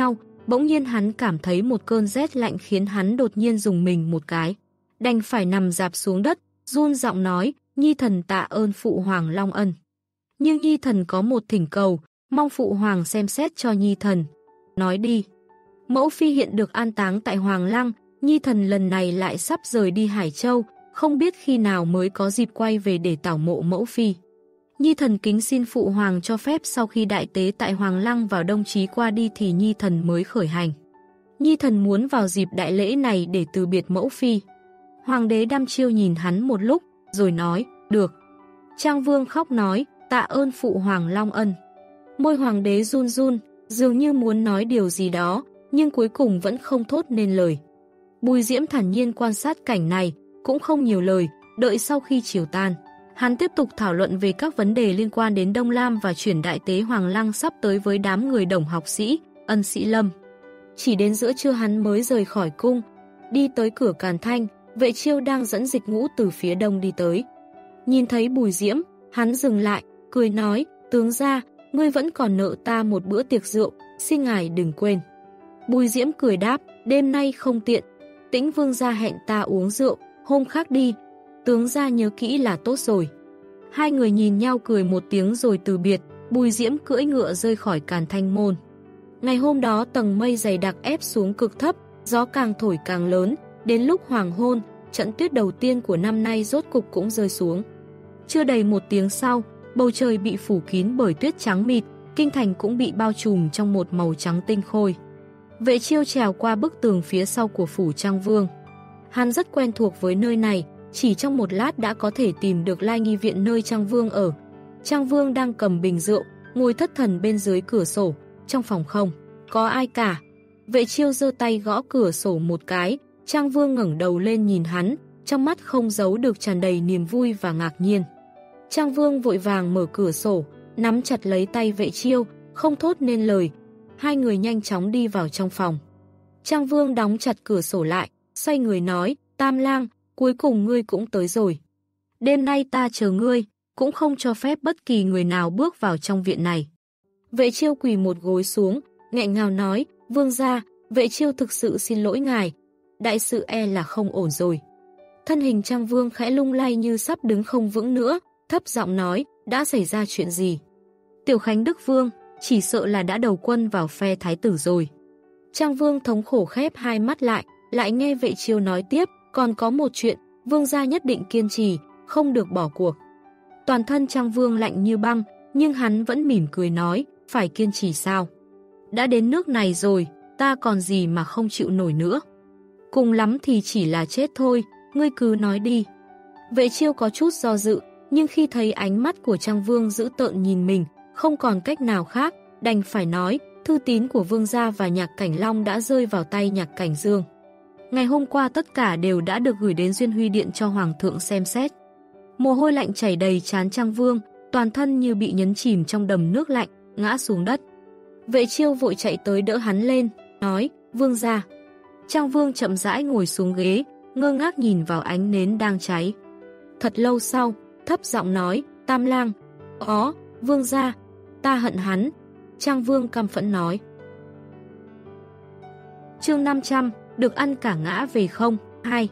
Bỗng nhiên hắn cảm thấy một cơn rét lạnh khiến hắn đột nhiên rùng mình một cái. Đành phải nằm rạp xuống đất, run giọng nói, Nhi thần tạ ơn Phụ Hoàng long ân. Nhưng Nhi thần có một thỉnh cầu, mong Phụ Hoàng xem xét cho Nhi thần. Nói đi. Mẫu phi hiện được an táng tại Hoàng Lăng, Nhi thần lần này lại sắp rời đi Hải Châu, không biết khi nào mới có dịp quay về để tảo mộ mẫu phi. Nhi thần kính xin Phụ Hoàng cho phép sau khi đại tế tại Hoàng Lăng vào Đông Chí qua đi thì Nhi thần mới khởi hành. Nhi thần muốn vào dịp đại lễ này để từ biệt mẫu phi. Hoàng đế đăm chiêu nhìn hắn một lúc, rồi nói, được. Trang Vương khóc nói, tạ ơn Phụ Hoàng long ân. Môi hoàng đế run run, dường như muốn nói điều gì đó, nhưng cuối cùng vẫn không thốt nên lời. Bùi Diễm thản nhiên quan sát cảnh này, cũng không nhiều lời, đợi sau khi chiều tan. Hắn tiếp tục thảo luận về các vấn đề liên quan đến Đông Lam và chuyển đại tế Hoàng Lăng sắp tới với đám người đồng học sĩ, ân sĩ Lâm. Chỉ đến giữa trưa hắn mới rời khỏi cung, đi tới cửa Càn Thanh, Vệ Chiêu đang dẫn dịch ngũ từ phía đông đi tới. Nhìn thấy Bùi Diễm, hắn dừng lại, cười nói, tướng gia, ngươi vẫn còn nợ ta một bữa tiệc rượu, xin ngài đừng quên. Bùi Diễm cười đáp, đêm nay không tiện, Tĩnh Vương gia hẹn ta uống rượu, hôm khác đi, tướng gia nhớ kỹ là tốt rồi. Hai người nhìn nhau cười một tiếng rồi từ biệt, Bùi Diễm cưỡi ngựa rơi khỏi Càn Thanh môn. Ngày hôm đó tầng mây dày đặc ép xuống cực thấp, gió càng thổi càng lớn, đến lúc hoàng hôn, trận tuyết đầu tiên của năm nay rốt cục cũng rơi xuống. Chưa đầy một tiếng sau, bầu trời bị phủ kín bởi tuyết trắng mịt, kinh thành cũng bị bao trùm trong một màu trắng tinh khôi. Vệ Chiêu trèo qua bức tường phía sau của phủ Trang Vương. Hắn rất quen thuộc với nơi này, chỉ trong một lát đã có thể tìm được Lai Nghi viện nơi Trang Vương ở. Trang Vương đang cầm bình rượu, ngồi thất thần bên dưới cửa sổ, trong phòng không có ai cả. Vệ Chiêu giơ tay gõ cửa sổ một cái, Trang Vương ngẩng đầu lên nhìn hắn, trong mắt không giấu được tràn đầy niềm vui và ngạc nhiên. Trang Vương vội vàng mở cửa sổ, nắm chặt lấy tay Vệ Chiêu, không thốt nên lời. Hai người nhanh chóng đi vào trong phòng. Trang Vương đóng chặt cửa sổ lại, xoay người nói, Tam Lang, cuối cùng ngươi cũng tới rồi. Đêm nay ta chờ ngươi, cũng không cho phép bất kỳ người nào bước vào trong viện này. Vệ Chiêu quỳ một gối xuống, nghẹn ngào nói, Vương gia, Vệ Chiêu thực sự xin lỗi ngài. Đại sự e là không ổn rồi. Thân hình Trang Vương khẽ lung lay như sắp đứng không vững nữa, thấp giọng nói, đã xảy ra chuyện gì? Tiểu Khánh Đức Vương, chỉ sợ là đã đầu quân vào phe thái tử rồi. Trang Vương thống khổ khép hai mắt lại, lại nghe Vệ Chiêu nói tiếp, còn có một chuyện, Vương gia nhất định kiên trì, không được bỏ cuộc. Toàn thân Trang Vương lạnh như băng, nhưng hắn vẫn mỉm cười nói, phải kiên trì sao? Đã đến nước này rồi, ta còn gì mà không chịu nổi nữa. Cùng lắm thì chỉ là chết thôi, ngươi cứ nói đi. Vệ Chiêu có chút do dự, nhưng khi thấy ánh mắt của Trang Vương dữ tợn nhìn mình, không còn cách nào khác, đành phải nói, thư tín của Vương gia và Nhạc Cảnh Long đã rơi vào tay Nhạc Cảnh Dương. Ngày hôm qua tất cả đều đã được gửi đến Duyên Huy Điện cho Hoàng thượng xem xét. Mồ hôi lạnh chảy đầy trán Trang Vương, toàn thân như bị nhấn chìm trong đầm nước lạnh, ngã xuống đất. Vệ Chiêu vội chạy tới đỡ hắn lên, nói, Vương gia. Trang Vương chậm rãi ngồi xuống ghế, ngơ ngác nhìn vào ánh nến đang cháy. Thật lâu sau, thấp giọng nói, Tam Lang. Ó, Vương gia, ta hận hắn. Trang Vương căm phẫn nói. Chương năm trăm, được ăn cả ngã về không, hai.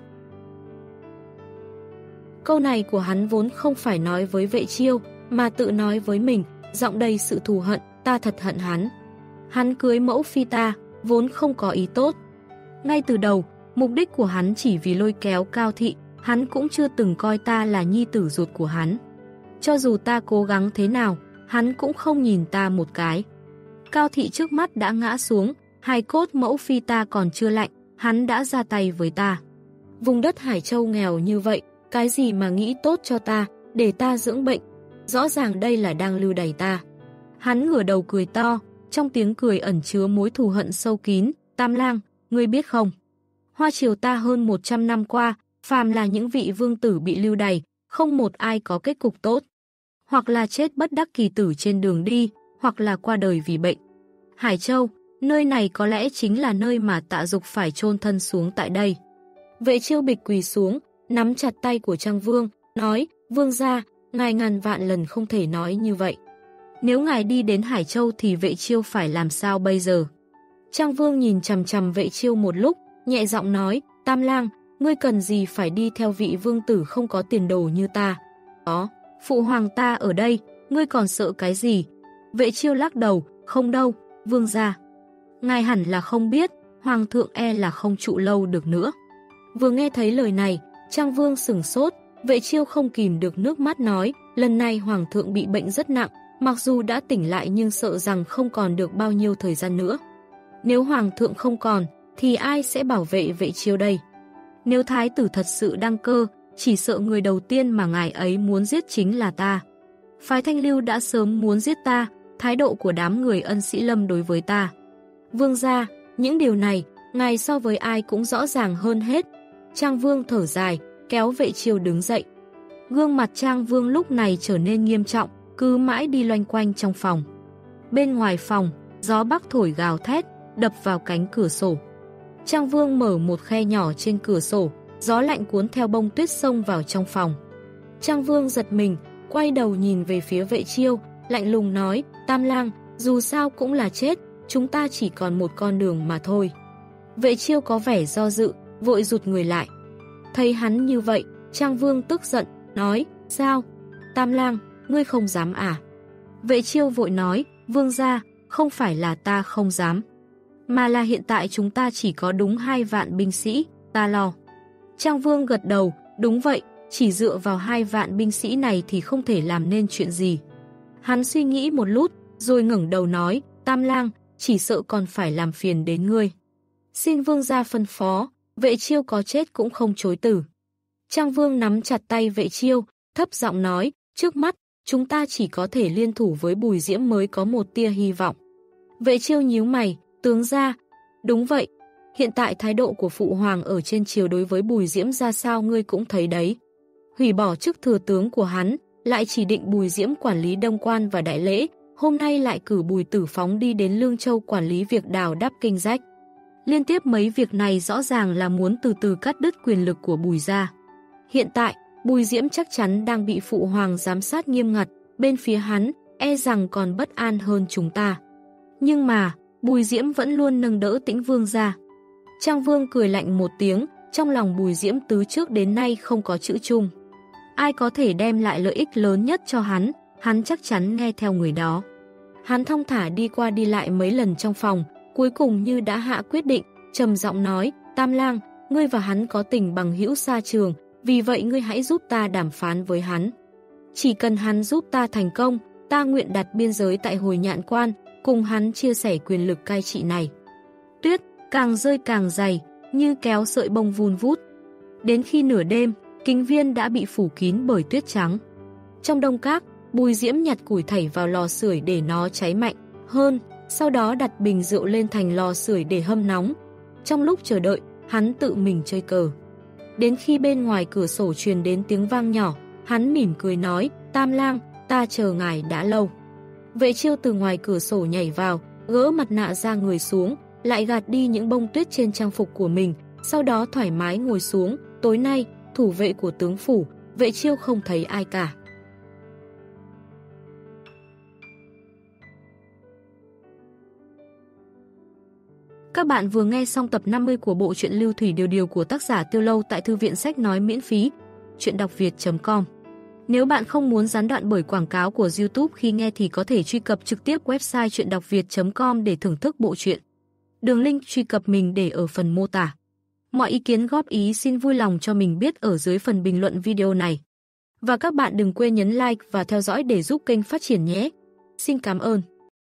Câu này của hắn vốn không phải nói với Vệ Chiêu, mà tự nói với mình, giọng đầy sự thù hận, ta thật hận hắn. Hắn cưới mẫu phi ta, vốn không có ý tốt. Ngay từ đầu, mục đích của hắn chỉ vì lôi kéo Cao Thị, hắn cũng chưa từng coi ta là nhi tử ruột của hắn. Cho dù ta cố gắng thế nào, hắn cũng không nhìn ta một cái. Cao Thị trước mắt đã ngã xuống, hài cốt mẫu phi ta còn chưa lạnh, hắn đã ra tay với ta. Vùng đất Hải Châu nghèo như vậy, cái gì mà nghĩ tốt cho ta, để ta dưỡng bệnh, rõ ràng đây là đang lưu đày ta. Hắn ngửa đầu cười to, trong tiếng cười ẩn chứa mối thù hận sâu kín, Tam Lang, ngươi biết không? Hoa triều ta hơn một trăm năm qua, phàm là những vị vương tử bị lưu đày, không một ai có kết cục tốt. Hoặc là chết bất đắc kỳ tử trên đường đi, hoặc là qua đời vì bệnh. Hải Châu, nơi này có lẽ chính là nơi mà Tạ Dục phải chôn thân xuống tại đây. Vệ Chiêu bịch quỳ xuống, nắm chặt tay của Trang Vương, nói, Vương gia, ngài ngàn vạn lần không thể nói như vậy. Nếu ngài đi đến Hải Châu thì Vệ Chiêu phải làm sao bây giờ? Trang Vương nhìn chằm chằm Vệ Chiêu một lúc, nhẹ giọng nói, Tam Lang, ngươi cần gì phải đi theo vị vương tử không có tiền đồ như ta? Có, phụ hoàng ta ở đây, ngươi còn sợ cái gì? Vệ Chiêu lắc đầu, không đâu, vương gia. Ngài hẳn là không biết, hoàng thượng e là không trụ lâu được nữa. Vừa nghe thấy lời này, Trang Vương sửng sốt, Vệ Chiêu không kìm được nước mắt nói, lần này hoàng thượng bị bệnh rất nặng, mặc dù đã tỉnh lại nhưng sợ rằng không còn được bao nhiêu thời gian nữa. Nếu hoàng thượng không còn, thì ai sẽ bảo vệ Vệ Chiêu đây? Nếu thái tử thật sự đăng cơ, chỉ sợ người đầu tiên mà ngài ấy muốn giết chính là ta. Phái Thanh Lưu đã sớm muốn giết ta, thái độ của đám người Ân Sĩ Lâm đối với ta. Vương gia, những điều này, ngài so với ai cũng rõ ràng hơn hết. Trang Vương thở dài, kéo Vệ Chiêu đứng dậy. Gương mặt Trang Vương lúc này trở nên nghiêm trọng, cứ mãi đi loanh quanh trong phòng. Bên ngoài phòng, gió bắc thổi gào thét, đập vào cánh cửa sổ. Trang Vương mở một khe nhỏ trên cửa sổ, gió lạnh cuốn theo bông tuyết xông vào trong phòng. Trang Vương giật mình, quay đầu nhìn về phía Vệ Chiêu, lạnh lùng nói, Tam Lang, dù sao cũng là chết, chúng ta chỉ còn một con đường mà thôi. Vệ Chiêu có vẻ do dự, vội rụt người lại. Thấy hắn như vậy, Trang Vương tức giận, nói, sao? Tam Lang, ngươi không dám à? Vệ Chiêu vội nói, vương gia, không phải là ta không dám, mà là hiện tại chúng ta chỉ có đúng hai vạn binh sĩ, ta lo. Trang Vương gật đầu, đúng vậy, chỉ dựa vào hai vạn binh sĩ này thì không thể làm nên chuyện gì. Hắn suy nghĩ một lúc, rồi ngẩng đầu nói, Tam Lang, chỉ sợ còn phải làm phiền đến ngươi. Xin vương gia phân phó, Vệ Chiêu có chết cũng không chối từ. Trang Vương nắm chặt tay Vệ Chiêu, thấp giọng nói, trước mắt, chúng ta chỉ có thể liên thủ với Bùi Diễm mới có một tia hy vọng. Vệ Chiêu nhíu mày, tướng gia, đúng vậy, hiện tại thái độ của phụ hoàng ở trên triều đối với Bùi Diễm ra sao ngươi cũng thấy đấy. Hủy bỏ chức thừa tướng của hắn, lại chỉ định Bùi Diễm quản lý đông quan và đại lễ, hôm nay lại cử Bùi Tử Phóng đi đến Lương Châu quản lý việc đào đắp kinh rách. Liên tiếp mấy việc này rõ ràng là muốn từ từ cắt đứt quyền lực của Bùi gia. Hiện tại, Bùi Diễm chắc chắn đang bị phụ hoàng giám sát nghiêm ngặt, bên phía hắn, e rằng còn bất an hơn chúng ta. Nhưng mà, Bùi Diễm vẫn luôn nâng đỡ Tĩnh Vương gia. Trang Vương cười lạnh một tiếng, trong lòng Bùi Diễm từ trước đến nay không có chữ chung. Ai có thể đem lại lợi ích lớn nhất cho hắn, hắn chắc chắn nghe theo người đó. Hắn thong thả đi qua đi lại mấy lần trong phòng, cuối cùng như đã hạ quyết định, trầm giọng nói, Tam Lang, ngươi và hắn có tình bằng hữu xa trường, vì vậy ngươi hãy giúp ta đàm phán với hắn. Chỉ cần hắn giúp ta thành công, ta nguyện đặt biên giới tại Hồi Nhạn Quan, cùng hắn chia sẻ quyền lực cai trị này. Tuyết càng rơi càng dày, như kéo sợi bông vun vút. Đến khi nửa đêm, Kính Viên đã bị phủ kín bởi tuyết trắng. Trong đông các, Bùi Diễm nhặt củi thảy vào lò sưởi để nó cháy mạnh hơn, sau đó đặt bình rượu lên thành lò sưởi để hâm nóng. Trong lúc chờ đợi, hắn tự mình chơi cờ. Đến khi bên ngoài cửa sổ truyền đến tiếng vang nhỏ, hắn mỉm cười nói, Tam Lang, ta chờ ngài đã lâu. Vệ Chiêu từ ngoài cửa sổ nhảy vào, gỡ mặt nạ ra người xuống, lại gạt đi những bông tuyết trên trang phục của mình, sau đó thoải mái ngồi xuống. Tối nay, thủ vệ của tướng phủ, Vệ Chiêu không thấy ai cả. Các bạn vừa nghe xong tập năm mươi của bộ truyện Lưu Thủy Điều Điều của tác giả Tiêu Lâu tại thư viện sách nói miễn phí, truyện đọc việt chấm com. Nếu bạn không muốn gián đoạn bởi quảng cáo của YouTube khi nghe thì có thể truy cập trực tiếp website truyện đọc việt chấm com để thưởng thức bộ truyện. Đường link truy cập mình để ở phần mô tả. Mọi ý kiến góp ý xin vui lòng cho mình biết ở dưới phần bình luận video này. Và các bạn đừng quên nhấn like và theo dõi để giúp kênh phát triển nhé. Xin cảm ơn.